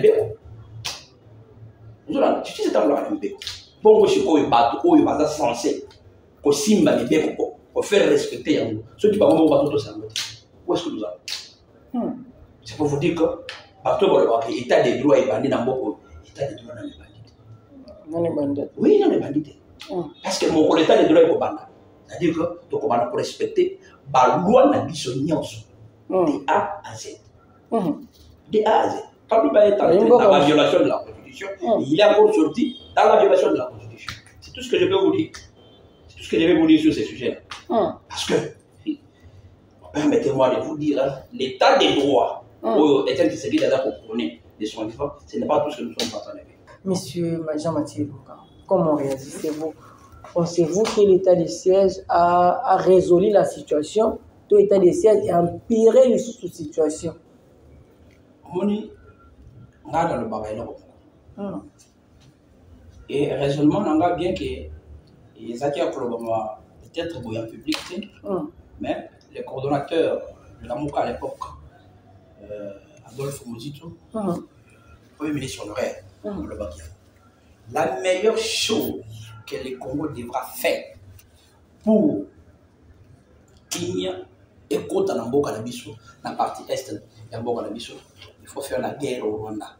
justice est en Bolaka. Bon, je suis censé que Simba ne bien pour faire respecter ceux qui parlent de tout ça. Où est-ce que nous allons? C'est pour vous dire que partout dans l'état des droits est bandit dans beaucoup. L'état des droits dans les bandits. Dans les bandits. Oui, dans les bandits. Mm. Parce que mon l'état des droits est au bandit. C'est-à-dire que tu commandes pour respecter la loi de la de A à Z. Mm. De A à Z. Quand tu vas être dans la violation de la Constitution, mm. il est encore sorti dans la violation de la Constitution. C'est tout ce que je peux vous dire. C'est tout ce que je vais vous dire sur ces sujets-là. Mm. Parce que, permettez-moi de vous dire, hein, l'état des droits, mm. est un qui d'ailleurs pour connaître de son vivant, ce n'est pas tout ce que nous sommes en train de faire. Monsieur Jean-Mathieu Luka, comment réagissez-vous? Pensez-vous que l'état de siège a, a résolu la situation, tout l'état de siège et empiré les situations? Moni, on a dans le bagaille là. Et raisonnement, on a bien que les acteurs peut-être en public, mm. mais le coordonnateur de la MOUCA à l'époque, euh, Adolphe Mozito, mm. premier ministre honoraire, mm. le Bakia. La meilleure chose que le Congo devra faire pour qu'il y ait écoute dans Mboka Nabiso, dans la partie est de Mboka Nabiso, il faut faire la guerre au Rwanda.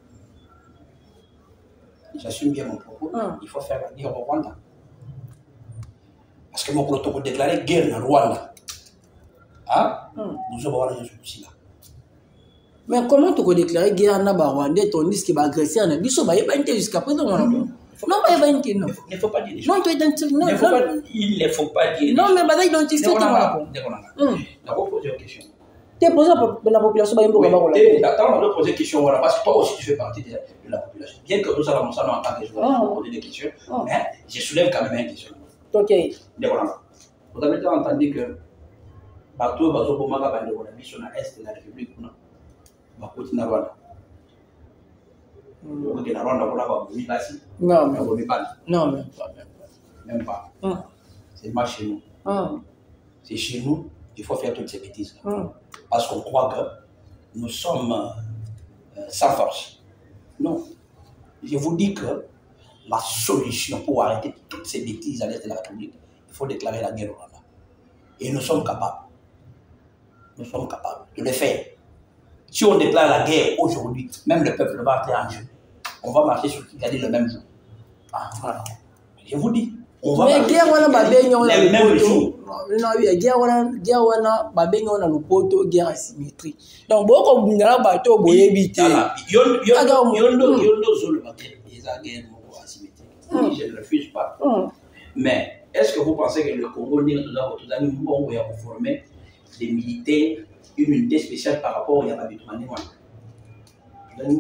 J'assume bien mon propos, mm. il faut faire la guerre au Rwanda. Parce que mon protocole déclaré guerre au Rwanda. Ah, mm. nous avons la aussi là. Mais comment tu peux déclarer guerre au Rwanda et ton disque qui va agresser en Abisso, il n'y a pas jusqu'à présent. Non, mais il y a pas il ne faut pas dire des choses. Non, tu identifies. Non, il ne faut pas dire. Non, mais il identifie. D'abord, poser une question. Tu es posé pour la population. Attends, on doit poser une question. Parce que toi aussi, tu fais partie de la population. Bien que nous allons en tant que joueurs poser des questions, mais je soulève quand même une question. Ok. Vous avez entendu que bateau bateau pour ma campagne de la mission à l'est de la République, non, va continuer à Rwanda. Non, mais pas. Non, même pas. Même pas. Mm. C'est pas chez nous. Mm. C'est chez nous, il faut faire toutes ces bêtises. Mm. Parce qu'on croit que nous sommes euh, sans force. Non. Je vous dis que la solution pour arrêter toutes ces bêtises à l'est de la République, il faut déclarer la guerre au Rwanda. Et nous sommes capables. Nous sommes capables de le faire. Si on déclare la guerre aujourd'hui, même le peuple va entrer en jeu. On va marcher sur Kigali le même jour. Ah, voilà. Je vous dis. On va mais guerre, on a le même jour. Non, oui, guerre, on a guerre, on a babé, on a le poteau, guerre asymétrie. Donc, beaucoup de gens bateau, boye éviter. Yon yon yon yon zone bateau, ils ont guerre asymétrique. Je ne refuse pas. Mais est-ce que vous pensez que le Congo nous a retrouvé pour former des militaires, une unité spéciale par rapport à l'habitement?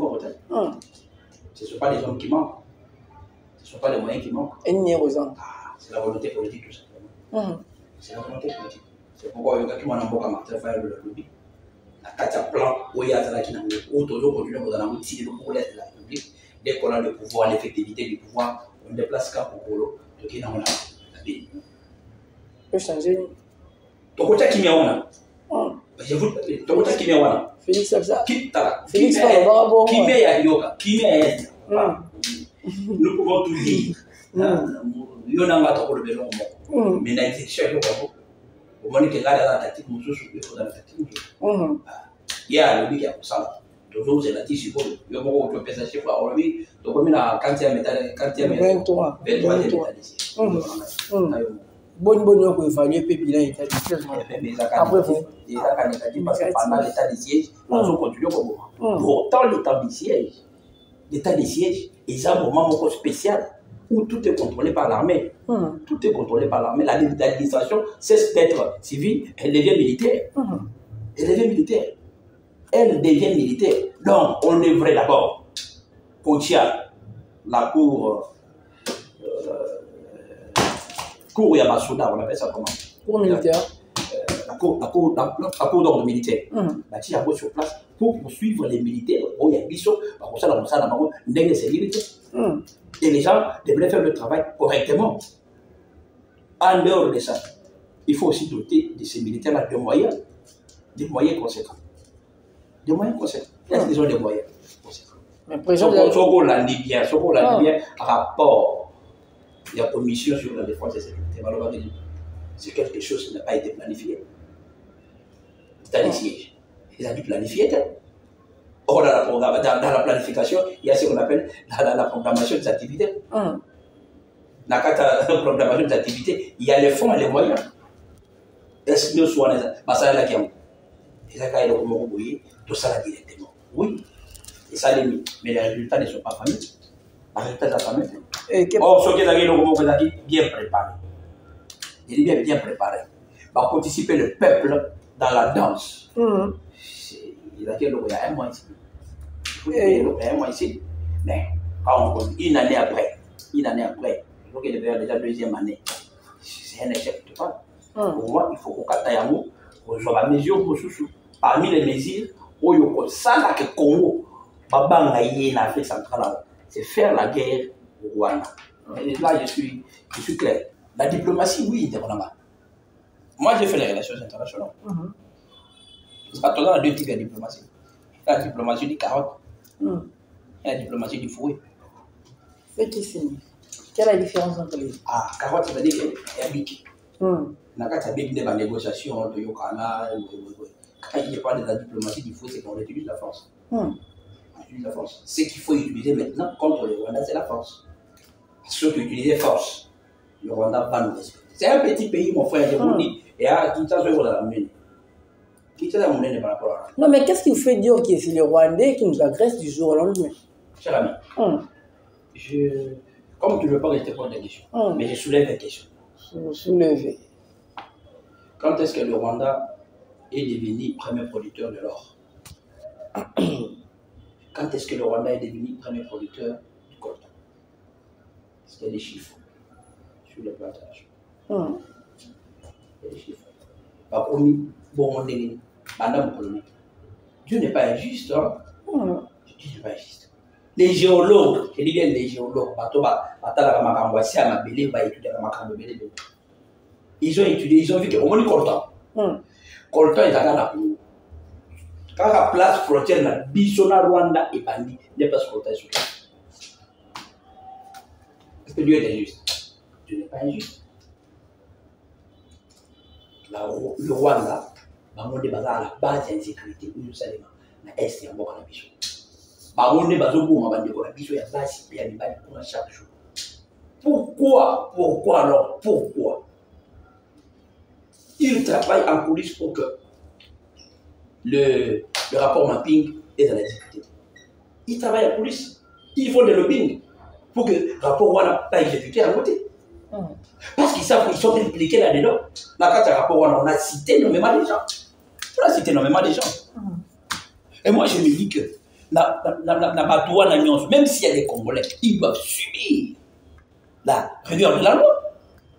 Ce ne sont pas les hommes qui manquent. Ce ne sont pas les moyens qui manquent. Et ni aux hommes. Ah, C'est la volonté politique tout simplement. Mm. C'est la volonté politique. C'est pourquoi il y a qui m'ont Martin Fayulu de la lobby. La carte plan, où il y a ça qui n'a pas eu, toujours continuer dans la outil de pour l'Est de la République. Dès qu'on a le pouvoir, l'effectivité du pouvoir, on déplace qu'à Pokolo, donc il y a la ville. peut changer. Donc, qui m'y a je vous dis, donc qui m'y a Félix Sabza. Qui t'a Félix Qui m'y a yoga, qui m'y a nous pouvons tout dire. Yo n'anga to le belon mo. Mais na exécution yo ko. Au moment que la tactique mususu il faut dans la tactique. Mhm. Ya le biki ya kusala. Toujours c'est la tissue ko. Yo mo ko pesa chef la olobi to ko mina quantité métal quantité métal. vingt-trois. vingt-trois. Mhm. Bonne bonne yo ko évaluer pe bilan état de siège. Après vous, il a quand il parce que pendant l'état de siège, on continue comme pourtant l'état de siège. L'état de siège est un moment spécial où tout est contrôlé par l'armée. Mmh. Tout est contrôlé par l'armée. L'administration cesse d'être civile, elle devient militaire. Mmh. Elle devient militaire. Elle devient militaire. Donc, on devrait d'abord, Kotia, la cour, euh, cour Yamasouda, on appelle ça comment? Cour militaire. Euh, la cour, la cour, la, la cour d'ordre militaire. Mmh. La tia sur place pour poursuivre les militaires. Oh, il y a Bissot, comme ça, comme ça, comme ça, et les gens devraient faire le travail correctement. En dehors de ça, il faut aussi doter de ces militaires-là de moyens, des moyens conséquents. Des moyens conséquents. Est-ce qu'ils ont des moyens conséquents? Mais président, ce qu'on l'a dit bien, ce qu'on l'a dit bien, rapport, il y a commission sur la défense et sécurité. C'est quelque chose qui n'a pas été planifié. C'est un siège. Ils ont dû planifier. Or, dans la, dans, dans la planification, il y a ce qu'on appelle la, la, la programmation des activités. Hum. Dans la programmation des activités, il y a les fonds et les moyens. Est-ce que nous sommes là ça là qui est et ça, quand il est tout ça directement. Oui, et ça les mis. Mais les résultats ne sont pas fameux. Les résultats sont fameux. Or, ce qui est bien préparé. Il est bien, bien préparé. Va participer le peuple dans la danse. Hum. Il a dit qu'il y a un mois ici. Il y a un mois ici. Mais quand on une année après, une année après, il faut qu'il y ait déjà deuxième année. C'est un échec total. Pour moi, il faut qu'on ait un mot, qu'on soit la mesure pour sous. Parmi les mesures, où il y a ça que Congo, Baba Ngaïe, l'Afrique centrale, c'est faire la guerre au Rwanda. Et là, je suis, je suis clair. La diplomatie, oui, moi, j'ai fait les relations internationales. Mm-hmm. Parce qu'à toi, on a deux types de diplomatie. La diplomatie du carotte mm. et la diplomatie du fouet. C'est qui signifie? Quelle est la différence entre les deux? Ah, carotte, ça veut dire qu'il y a bic. Dans le cas de la négociation de Yokana, quand il parle de la diplomatie du fouet, c'est qu'on utilise la force. Mm. On utilise la force. Ce qu'il faut utiliser maintenant contre le Rwanda, c'est la force. Ceux qui utilisent force, le Rwanda va nous respecter. C'est un petit pays, mon frère, je vous dis, et à Kinshasa, on va l'amener. Non, mais qu'est-ce qui vous fait dire que c'est les Rwandais qui nous agressent du jour au lendemain? Cher ami, hum. je, comme tu ne veux pas que je te pose des questions, hum. mais je soulève une question. Soulever. Quand est-ce que le Rwanda est devenu premier producteur de l'or? Quand est-ce que le Rwanda est devenu premier producteur du coltan? C'est des chiffres sur les plantations. Hum. C'est des chiffres. Par contre, bon, on est Dieu n'est pas injuste. Hein? Mmh. Dieu n'est pas injuste. Les géologues, je dis bien les géologues, ils ont étudié, ils ont vu qu'au moins coltan. Coltan est à la cour. Quand la place frontière, la Bissona Rwanda est bandit, n'est pas ce coltan sur là. Est-ce que Dieu est injuste? Dieu n'est pas injuste. La, le Rwanda, bamonde baza à la base d'insécurité où nous savons na est ya mboka na biso bamonde bazoboma bandeko na biso ya basi pe ya mibali pour chaque jour. Pourquoi pourquoi alors pourquoi ils travaillent en coulisses pour que le, le rapport mapping est dans la difficulté. Ils travaillent en coulisses, ils font des lobbying pour que le rapport soit pas exécuté à côté. Mmh. Parce qu'ils savent qu'ils sont impliqués là-dedans. Là, quand il y a un rapport, on a cité énormément de gens. On a cité énormément de gens. Mmh. Et moi, je me dis que la, la, la, la, la, même s'il y a des Congolais, ils doivent subir la rigueur de la loi.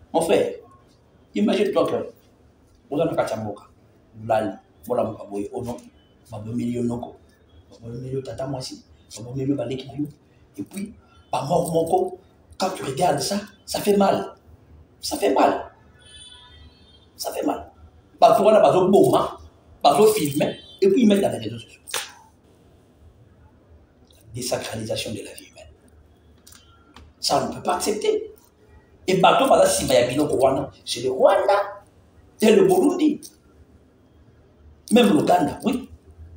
Mon frère, imagine-toi que vous avez un Kachamboka, Blali, Bola Mokaboy, Ono, Babo Milio Noko, Babo Milio Tata Mwasi, Babo Milio Balek Nayo, et puis, Bamo Moko, quand tu regardes ça, ça fait mal. Ça fait mal. Ça fait mal. Parce qu'on a pas de bon, pas de film, et puis ils mettent dans les réseaux sociaux. Désacralisation de la vie humaine. Ça, on ne peut pas accepter. Et bateau, par exemple, si Mayabino Rwanda, c'est le Rwanda, c'est le Burundi, même l'Ouganda, oui.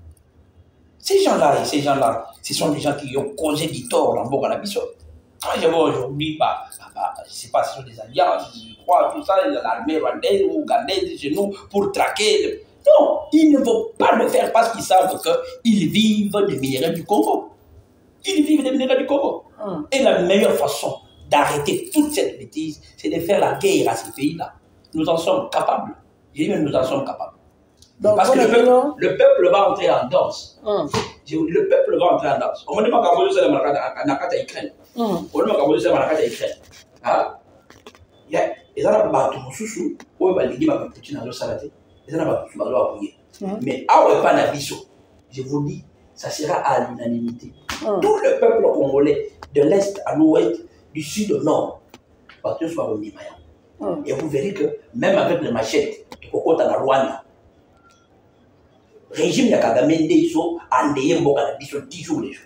Ces gens-là, ces gens-là, ce sont des gens qui ont causé du tort dans Boga Bisso. Quand je vois aujourd'hui, bah, bah, je ne sais pas si ce sont des alliances, je crois, tout ça, l'armée rwandaise ou ougandaise chez nous pour traquer. Non, ils ne vont pas le faire parce qu'ils savent qu'ils vivent des minéraux du Congo. Ils vivent des minéraux du Congo. Hum. Et la meilleure façon d'arrêter toute cette bêtise, c'est de faire la guerre à ces pays-là. Nous en sommes capables. Je dis même nous en sommes capables. Donc, parce que le peuple, le peuple va entrer en danse. Hum. Le peuple va entrer en danse. On me demande quand vous êtes en Nakata Ukraine. On me demande quand vous êtes en Nakata Ukraine. Ah, il y a des gens qui sont ou ils vont dire que tu n'as pas salaté. Les gens qui sont appuyer. Mais à Panabiso, je vous dis, ça sera à l'unanimité. Tout le peuple congolais, de l'est à l'ouest, du sud au nord, va tous soit au Nimaya. Et vous verrez que même avec les machettes, au côté de la Rwanda, le régime de Kagame Ndeso a endayé Mboka dix jours les jours.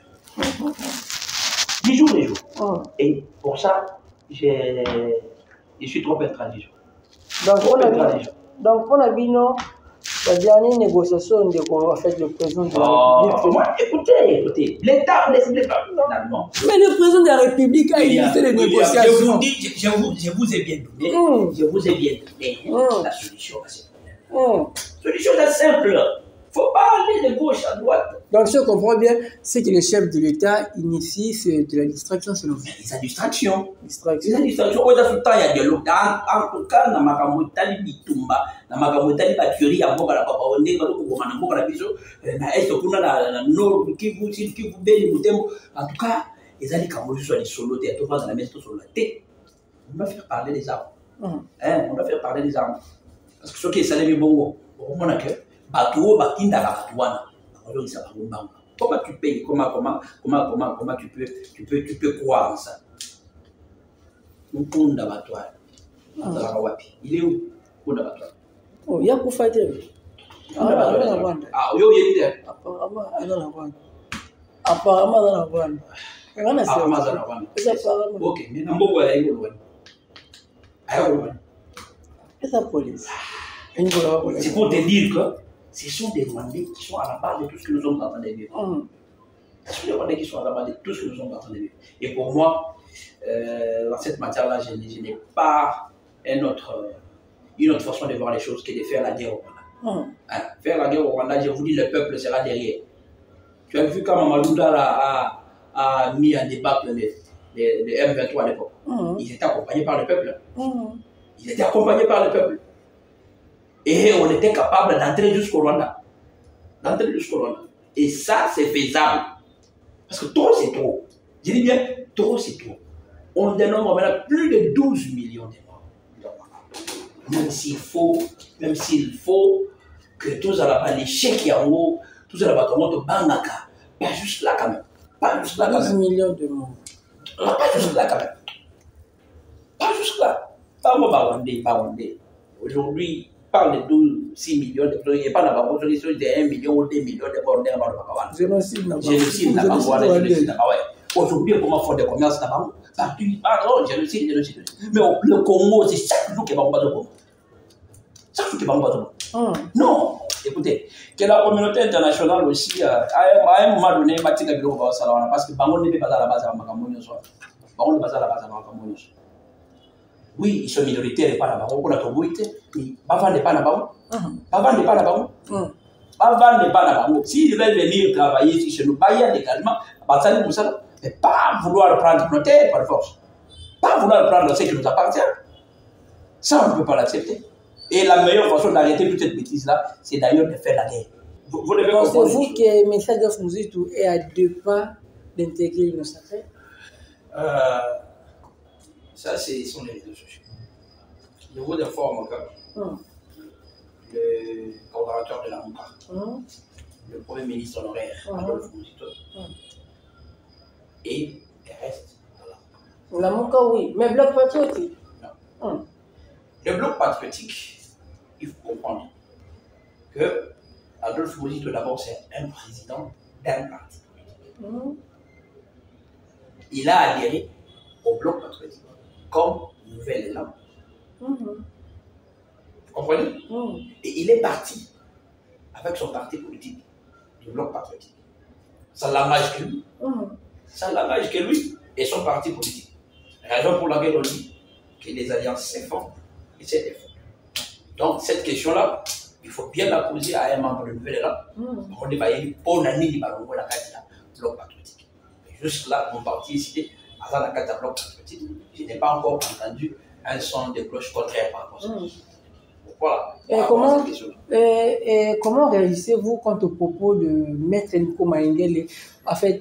dix jours les jours. Oh. Et pour ça, je suis trop intransigeant. Donc, on a vu, donc, on a vu, non, la dernière négociation qu'on a faite le président de la République. Oh, écoutez, écoutez, l'État ne laisse pas finalement. Mais le président de la République a initié les négociations. Je vous dis, je, je, vous, je vous ai bien donné, mm. je vous ai bien donné mm. la solution à ce problème. Mm. Solution est simple. Il ne faut pas aller de gauche à droite. Donc, si on comprend bien, c'est que le chef de l'État initie de la distraction selon vous. C'est la distraction. Distraction. C'est la distraction. Au temps, il y a de l'eau. En tout cas, dans ma camotali bitumba, dans ma camotali baturi, à Boga la papa, on est dans le Boga la biso, na est au na nord, qui vous dit, qui vous bénit, en tout cas, les alliés camouflés sur les solos, et tout dans la maison sur la tête. On doit faire parler des armes. On doit faire parler des armes. Parce que ce qui est salé, mais bon, au moins, que, Batuo, Bakinda, Batouana. Comment tu payes, comment, comment, comment, comment, comment tu peux, tu peux, tu peux croire en ça? Il est où? Oh, il y a pour faire des. Ah, oui, il est là. Apparemment, dans la Rwanda. Apparemment, dans la Rwanda. Apparemment, dans la Rwanda. Ok, mais non, pourquoi il est où? Et sa police. C'est pour te dire que ce sont des Rwandais qui sont à la base de tout ce que nous sommes en train de vivre. Mm. Ce sont des Rwandais qui sont à la base de tout ce que nous sommes en train de vivre. Et pour moi, euh, dans cette matière-là, je, je n'ai pas un autre, une autre façon de voir les choses que de faire la guerre au Rwanda. Mm. Hein, faire la guerre au Rwanda, je vous dis, le peuple sera derrière. Tu as vu quand Mamadou Dara a, a, a mis en débat les, les, les M vingt-trois à l'époque. Mm. Ils étaient accompagnés par le peuple. Mm. Ils étaient accompagnés par le peuple. Et on était capable d'entrer jusqu'au Rwanda. D'entrer jusqu'au Rwanda. Et ça, c'est faisable. Parce que trop, c'est trop. Je dis bien, trop, c'est trop. On dénombre maintenant plus de douze millions de morts. Même s'il faut, même s'il faut que tous à la bas les chèques en haut, tous à la bas comment te bangaka. Pas juste là quand même. Pas juste là quand même. douze millions de morts. Pas juste là quand même. Pas juste là. Pas moi, Barwandé, Barwandé. Aujourd'hui, parle de douze, six millions de personnes, il n'y a pas la solution de un million ou deux millions de morts dans le Bakawan. Génocide n'a pas. Génocide n'a pas. Génocide n'a pas. Aujourd'hui, comment faire des commerces n'a pas. Pardon, génocide, génocide. Mais le Congo, c'est chaque jour qu'il va pas de Congo. Chaque jour qu'il va pas de Congo. Non, écoutez, que la communauté internationale aussi, à un moment donné, parce que Bango n'est pas à la base à Makamouni. Bango n'est pas à la base à Makamouni. Oui, ils sont minoritaires et pas là-bas. On a trouvé, mais Bavan n'est pas là-bas. Bavan n'est pas là-bas. Bavan n'est pas là-bas. S'ils veulent venir travailler ici chez nous, bailler légalement, mais pas vouloir prendre nos terres par force. Pas vouloir prendre ce qui nous appartient. Ça, on ne peut pas l'accepter. Et la meilleure façon d'arrêter toute cette bêtise-là, c'est d'ailleurs de faire la guerre. Vous, vous devez comprendre. Pensez-vous que le message de Mouzitou est à deux pas d'intégrer l'innocent? Euh. Ça, ce sont les réseaux sociaux. je vous informe que Hum. le coordonnateur de la M O C A, Hum. le Premier ministre honoraire, Hum. Adolphe Muzito, Hum. et, et reste dans La la M O C A, oui. Mais Bloc Patriotique. Non. Hum. Le bloc patriotique, il faut comprendre que Adolphe Muzito, d'abord, c'est un président d'un parti. Hum. Il a adhéré au bloc patriotique comme nouvel élan. Hum. Vous comprenez? Hum. Et il est parti avec son parti politique du bloc patriotique. Ça l'engage que lui. Hum. Ça l'engage que lui et son parti politique. Raison pour laquelle on dit que les alliances se font et se défont. Donc cette question-là, il faut bien la poser à un membre de nouvel élan. Hum. On dit, il faut la bloc patriotique. Juste là, mon parti est cité à la carte bloc patriotique. Je n'ai pas encore entendu un son de cloche contraire par rapport à ça. Hum. Voilà. Et comment, et, et comment réagissez-vous quant au propos de Maître Nico Maïngele, en fait,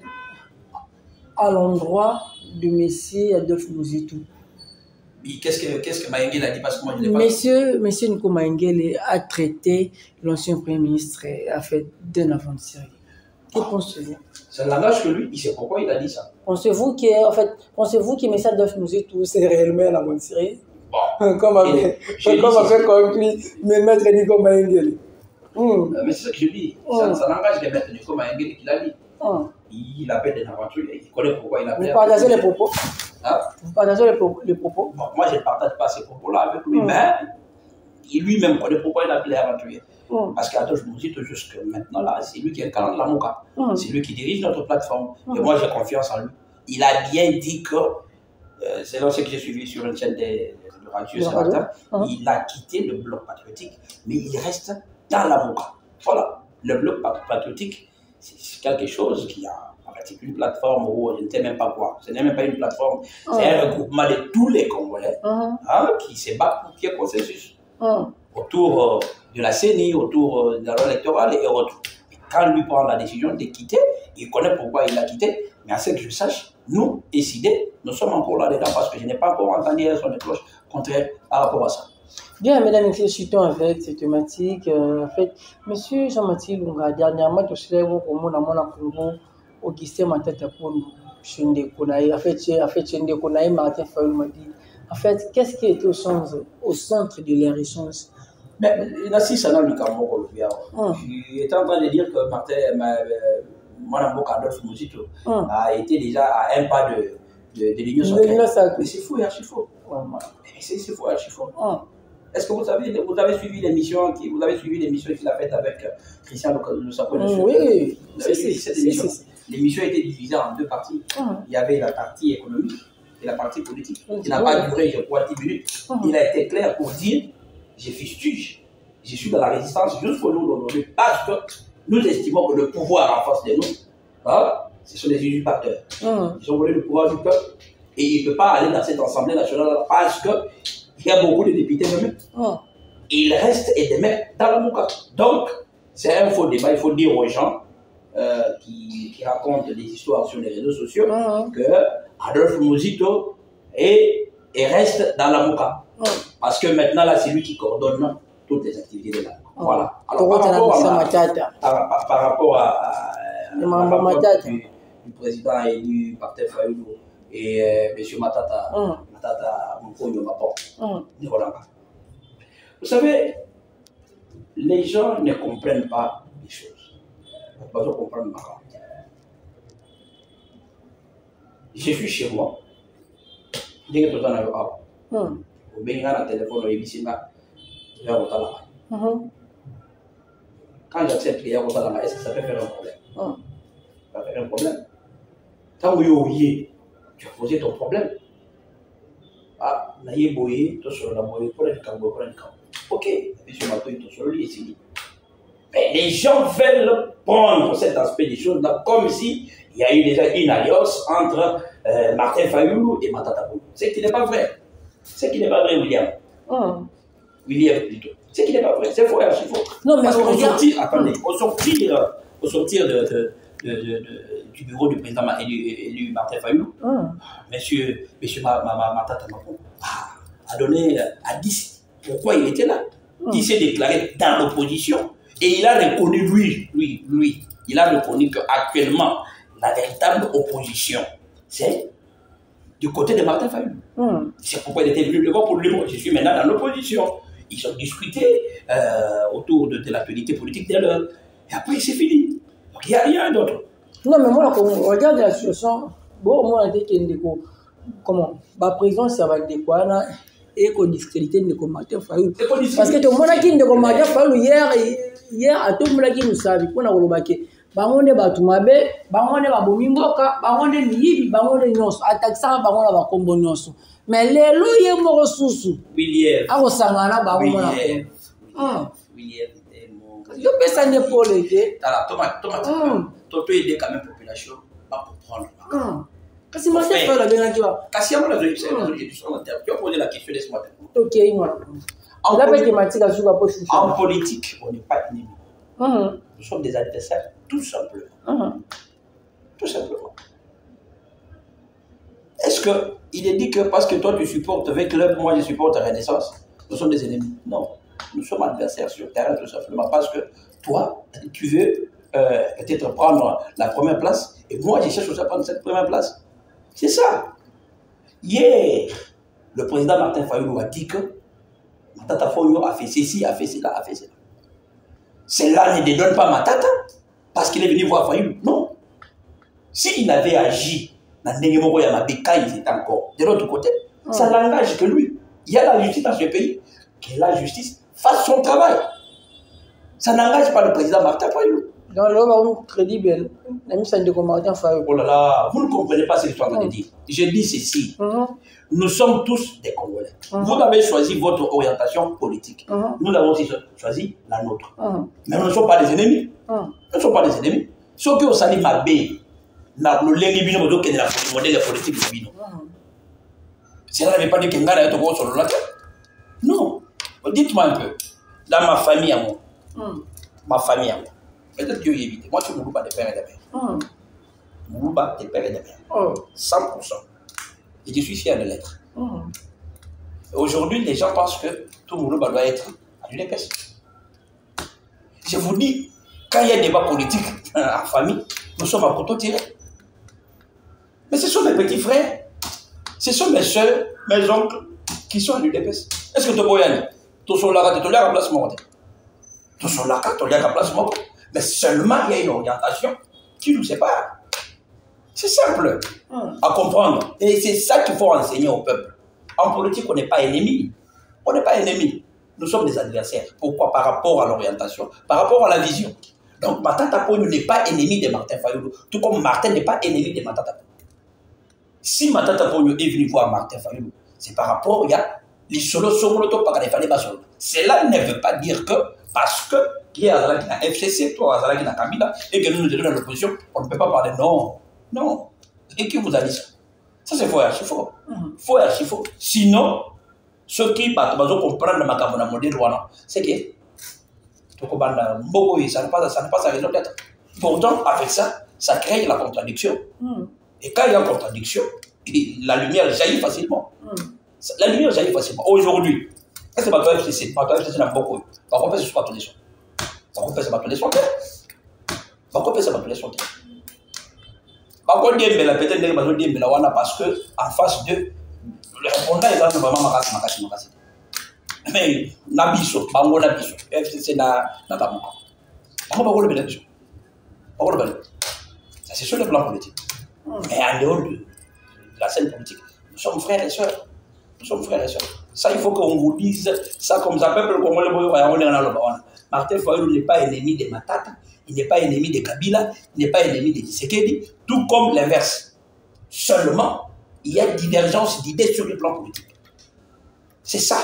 à l'endroit de Monsieur Adolphe Muzito? Qu'est-ce que, qu'est-ce que Maïngele a dit? Parce que moi, je n'ai pas... Monsieur, Monsieur Nico Maïngele a traité l'ancien Premier ministre en fait, d'un avant-série. Que ah. pensez-vous? C'est le langage que lui, il sait pourquoi il a dit ça. Pensez-vous que, en fait, pensez-vous que M. Adolphe Muzito, c'est réellement l'avant-série? Bon. Comme avait, comme avait conclu le Maître Nico Maïngele. Mm. Mais c'est ce que je dis. Mm. Ça, ça n'engage que Maître Nico Maïngele qui l'a dit. Mm. Il appelle des aventuriers. Il connaît pourquoi il appelle. Vous partagez les propos? Hein? Vous partagez les, pro les propos? Bon, moi, je ne partage pas ces propos-là avec lui, mm. mais il lui-même connaît pourquoi il appelle les aventuriers. Mm. Parce qu'Adolphe Muzito, jusque maintenant, là, c'est lui qui incarne la M O C A. Mm. C'est lui qui dirige notre plateforme. Mm. Et moi, j'ai confiance en lui. Il a bien dit que, euh, c'est là ce que j'ai suivi sur une chaîne de, de radio ce matin, mm. il a quitté le bloc patriotique, mais il reste dans la M O C A. Voilà. Le bloc patriotique, c'est quelque chose qui a c'est une plateforme où je ne sais même pas quoi. Ce n'est même pas une plateforme, mm. c'est un regroupement de tous les Congolais mm. hein, qui se battent pour qu'il y ait consensus mm. autour euh, de la C E N I, autour euh, de la loi électorale et autres. Et quand lui prend la décision de quitter, il connaît pourquoi il l'a quitté, mais à ce que je sache, nous, décidés, nous sommes encore là-dedans parce que je n'ai pas encore entendu un son de cloche contraire par rapport à ça. Bien, mesdames et messieurs, chutons avec cette thématique. Euh, en fait, monsieur Jean-Mathilde Lunga, dernièrement, tu sais, vous, comme on a mon Congo, Augustin Matata Pondo, Chende Konaï, en fait, en fait, Chende Konaï, Martin Fayou m'a dit, en fait, qu'est-ce qui était au centre, au centre de leur échange? Mais il a six ans, Lucas Moko, il était en train de dire que Martin, Madame Adolphe Muzito, a été déjà à un pas de, de, de l'Union sacrée. Mais c'est faux et archi faux. C'est faux et archi faux. Est-ce que vous avez, vous avez suivi l'émission vous avez suivi l'émission qu'il a faite avec Christian Lusako? Oui, l'émission a été divisée en deux parties. Mm. Il y avait la partie économique et la partie politique. Mm. Il n'a pas duré, je crois, dix minutes. Mm. Il a été clair pour dire, je fustige, je suis dans la résistance jusqu'au jour d'aujourd'hui parce que nous estimons que le pouvoir en face de nous, hein, ce sont des usurpateurs. Mm. Ils ont volé le pouvoir du peuple et il ne peut pas aller dans cette Assemblée nationale parce que il y a beaucoup de députés même. Oh. Il reste et demeure dans la M O C A. Donc, c'est un faux débat. Il faut dire aux gens euh, qui, qui racontent des histoires sur les réseaux sociaux oh. que Adolphe Muzito est et reste dans la M O C A. Oh. Parce que maintenant, là, c'est lui qui coordonne toutes les activités de la M O C A. Oh. Voilà. Alors, par rapport, à, par, par, par rapport à, à, à du, du président élu par Tefayou et euh, M. Matata, mm. Matata Moukoyo Mapon. Mm. Vous savez, les gens ne comprennent pas les choses. Ils ne peuvent pas comprendre ma caractère. Je suis chez moi. Je suis tout le temps là. Je suis dans le téléphone, je suis là. Je suis là. Quand j'accepte qu'il y a un là, est-ce que ça peut faire un problème? Mm. Ça peut faire un problème. Tant que vous tu as posé ton problème. Ah, naïe boye, tu sur la boye, pour le cambo, pour le cambo. Ok, monsieur Mato, tu sur lui ici. Mais les gens veulent prendre cet aspect des choses là comme si il y a eu déjà une alliance entre euh, Martin Fayou et Matata Pondo. C'est qui n'est pas vrai. C'est qui n'est pas vrai, William. Oh. William plutôt. C'est qui n'est pas vrai. C'est faux, c'est faux. Non, mais parce qu'au sortir, attendez, au sortir, au sortir de, de De, de, de, du bureau du président élu, élu Martin Fayou, mm. monsieur, monsieur ma, ma, ma, Matata Mapon a, a donné, a dit pourquoi il était là. Il s'est déclaré dans l'opposition et il a reconnu, lui, lui, lui, il a reconnu qu'actuellement, la véritable opposition, c'est du côté de Martin Fayulu. Mm. C'est pourquoi il était venu le voir pour lui dire, je suis maintenant dans l'opposition. Ils ont discuté euh, autour de, de l'actualité politique de l'heure. Et après, c'est fini. Donc, il n'y a rien d'autre. Non, mais moi, quand on regarde la situation, bon, moi, on a dit qu'il y a comment la président, ça va être quoi là? Et qu'on discrédite de Martin Fayulu. Parce que tout le monde a dit que Martin Fayulu hier, hier, à tout le monde a dit que nous savons qu'on a remarqué. Bangonde batumabe, bangonde babomi mboka, bangonde miyibi, bangonde nyonso, atakisaka bangonde bakombo nyonso. Mais lelo ye moko susu. William. Ako sangana bangonde na ko. Ah. William Temo. Yo pesa ne pole te. Tala, tomate, tomate. Toto aider quand même population à comprendre. Ah. Kasi Martin Fayulu la benga kiwa. Kasi amona zo yipse, zo yipse sur l'inter. Tu as posé la question de ce matin. OK, moi. En politique, en politique, on n'est pas ennemis. Mmh. Nous sommes des adversaires, tout simplement. Mmh. Tout simplement. Est-ce qu'il est dit que parce que toi tu supportes avec club, moi je supporte Renaissance, nous sommes des ennemis? Non. Nous sommes adversaires sur le terrain, tout simplement. Parce que toi, tu veux euh, peut-être prendre la première place et moi je cherche aussi à prendre cette première place. C'est ça. Hier, le président Martin Fayulu a dit que Matata Foyo a fait ceci, a fait cela, a fait cela. Cela ne dédonne pas Matata parce qu'il est venu voir Fayulu. Non. S'il n'avait agi dans le Némoko Yamabeka, il était encore de l'autre côté. Mmh. Ça n'engage que lui. Il y a la justice dans ce pays. Que la justice fasse son travail. Ça n'engage pas le président Martin Fayulu. Dans le crédible, Martin Fayulu. Oh là là, vous ne comprenez pas ce que je suis en train de dire. Je dis ceci. Mmh. Nous sommes tous des Congolais. Mmh. Vous avez choisi votre orientation politique. Mmh. Nous avons aussi choisi la nôtre. Mmh. Mais nous ne sommes pas des ennemis. Mmh. Nous ne sommes pas des ennemis. Ceux qui ont sali ma baie, nous l'éliminons de le modèle politique de Bino. Cela ne veut pas dire que nous sommes sur le lac. Non. Dites-moi un peu. Dans ma famille à moi, mmh. ma famille à moi, peut-être Dieu évite. Moi, je suis Moulouba de père et de mère. Moulouba de père et de mère. cent pour cent. Et je suis fier de l'être. Mmh. Aujourd'hui, les gens pensent que tout Moulouba doit être à l'U D P S. Je vous dis, quand il y a un débat politique en famille, nous sommes à couteau tiré. Mais ce sont mes petits frères, ce sont mes soeurs, mes oncles qui sont à l'U D P S. Est-ce que tu peux y aller? Tous sont là, tu as un placement. Tous sont là, tu as un placement. Mais seulement, il y a une orientation qui nous sépare. C'est simple hum. à comprendre. Et c'est ça qu'il faut enseigner au peuple. En politique, on n'est pas ennemis. On n'est pas ennemis. Nous sommes des adversaires. Pourquoi? Par rapport à l'orientation, par rapport à la vision. Donc, Matata Ponyo n'est pas ennemi de Martin Fayulu. Tout comme Martin n'est pas ennemi de Matata Ponyo. Si Matata Ponyo est venu voir Martin Fayulu, c'est par rapport, il y a les solos somoloto par les fallait pas solo. Cela ne veut pas dire que parce que il y a la F C C, toi, la Kabila, et que nous nous sommes dans l'opposition, on ne peut pas parler. Non. Non. Et qui vous a dit ça? Ça, c'est faux et archi faux. Mm-hmm. Faux et archi faux. Sinon, ceux qui peuvent comprendre ma camona modèle, c'est que ça n'est pas sa raison d'être. Pourtant, avec ça, ça crée la contradiction. Mm. Et quand il y a une contradiction, la lumière jaillit facilement. Mm. La lumière jaillit facilement. Aujourd'hui, c'est pas toi F C C, pas toi F C C, n'a pas beaucoup. Par contre, c'est pas tous les soins. Par contre, c'est pas tous les soins. Par contre, c'est pas tous les soins. Par contre, peut-être que parce qu'en face de le répondant est vraiment makasi makasi makasi. Mais nabiso, bango nabiso, F C C na na tamuka. Bango bango le bénéfice. Bango le bénéfice. Ça c'est sur le plan politique. Mais en dehors de la scène politique, nous sommes frères et sœurs. Nous sommes frères et sœurs. Ça, il faut qu'on vous dise ça comme ça. Peuple congolais, on est dans le bas. Martin Fayulu n'est pas ennemi de Matata. Il n'est pas ennemi de Kabila, il n'est pas ennemi de Tshisekedi, tout comme l'inverse. Seulement, il y a divergence d'idées sur le plan politique. C'est ça.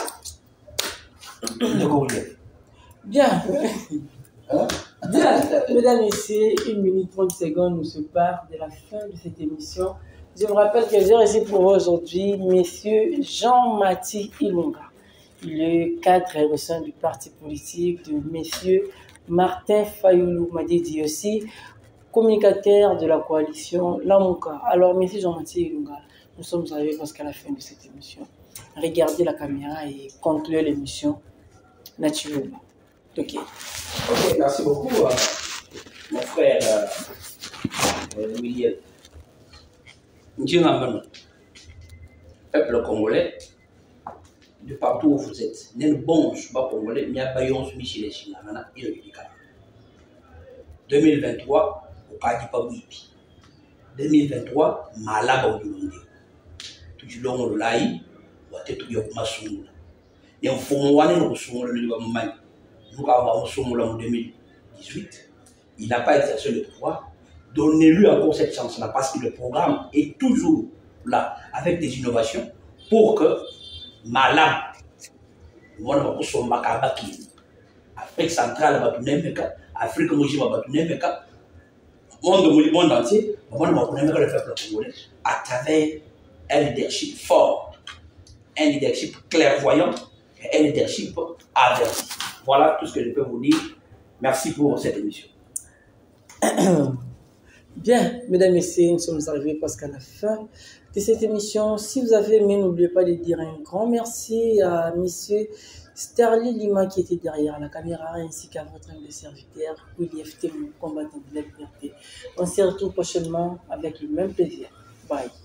Bien. Hein? Bien. Mesdames et messieurs, une minute trente secondes nous séparent de la fin de cette émission. Je vous rappelle que j'ai reçu pour vous aujourd'hui Monsieur Jean-Mathieu Ilunga. Il est cadre au sein du parti politique de Monsieur Martin Fayulu Madidi aussi, communicateur de la coalition Lamuka. Alors, Monsieur Jean-Mathieu Ilunga, nous sommes arrivés presque à la fin de cette émission. regarder la caméra et conclure l'émission naturellement. Ok. Ok, merci beaucoup, euh, mon frère euh, euh, William. Ndjingamano, peuple congolais, de partout où vous êtes, n'est bon, je suis pas congolais, mais il y a Bayon, Michel et Chinamana, il est du deux mille vingt-trois, au Kadi Pabouipi. deux mille vingt-trois, Malaba au Dulondi. Tout le long de l'aïe, ou à tête de Massoum. Et on fait un mois de Soumou le Libanais. Nous avons Soumou en deux mille dix-huit. Il n'a pas exercé le pouvoir. Donnez-lui encore cette chance-là parce que le programme est toujours là avec des innovations pour que Malaba, Afrique centrale, Afrique monde monde entier, le peuple congolais à travers un leadership fort, un leadership clairvoyant et un leadership averti. Voilà tout ce que je peux vous dire. Merci pour cette émission. Bien, mesdames et messieurs, nous sommes arrivés presque à la fin de cette émission. Si vous avez aimé, n'oubliez pas de dire un grand merci à monsieur Sterling Lima qui était derrière la caméra ainsi qu'à votre humble serviteur, William F T, combattant de la liberté. On se retrouve prochainement avec le même plaisir. Bye.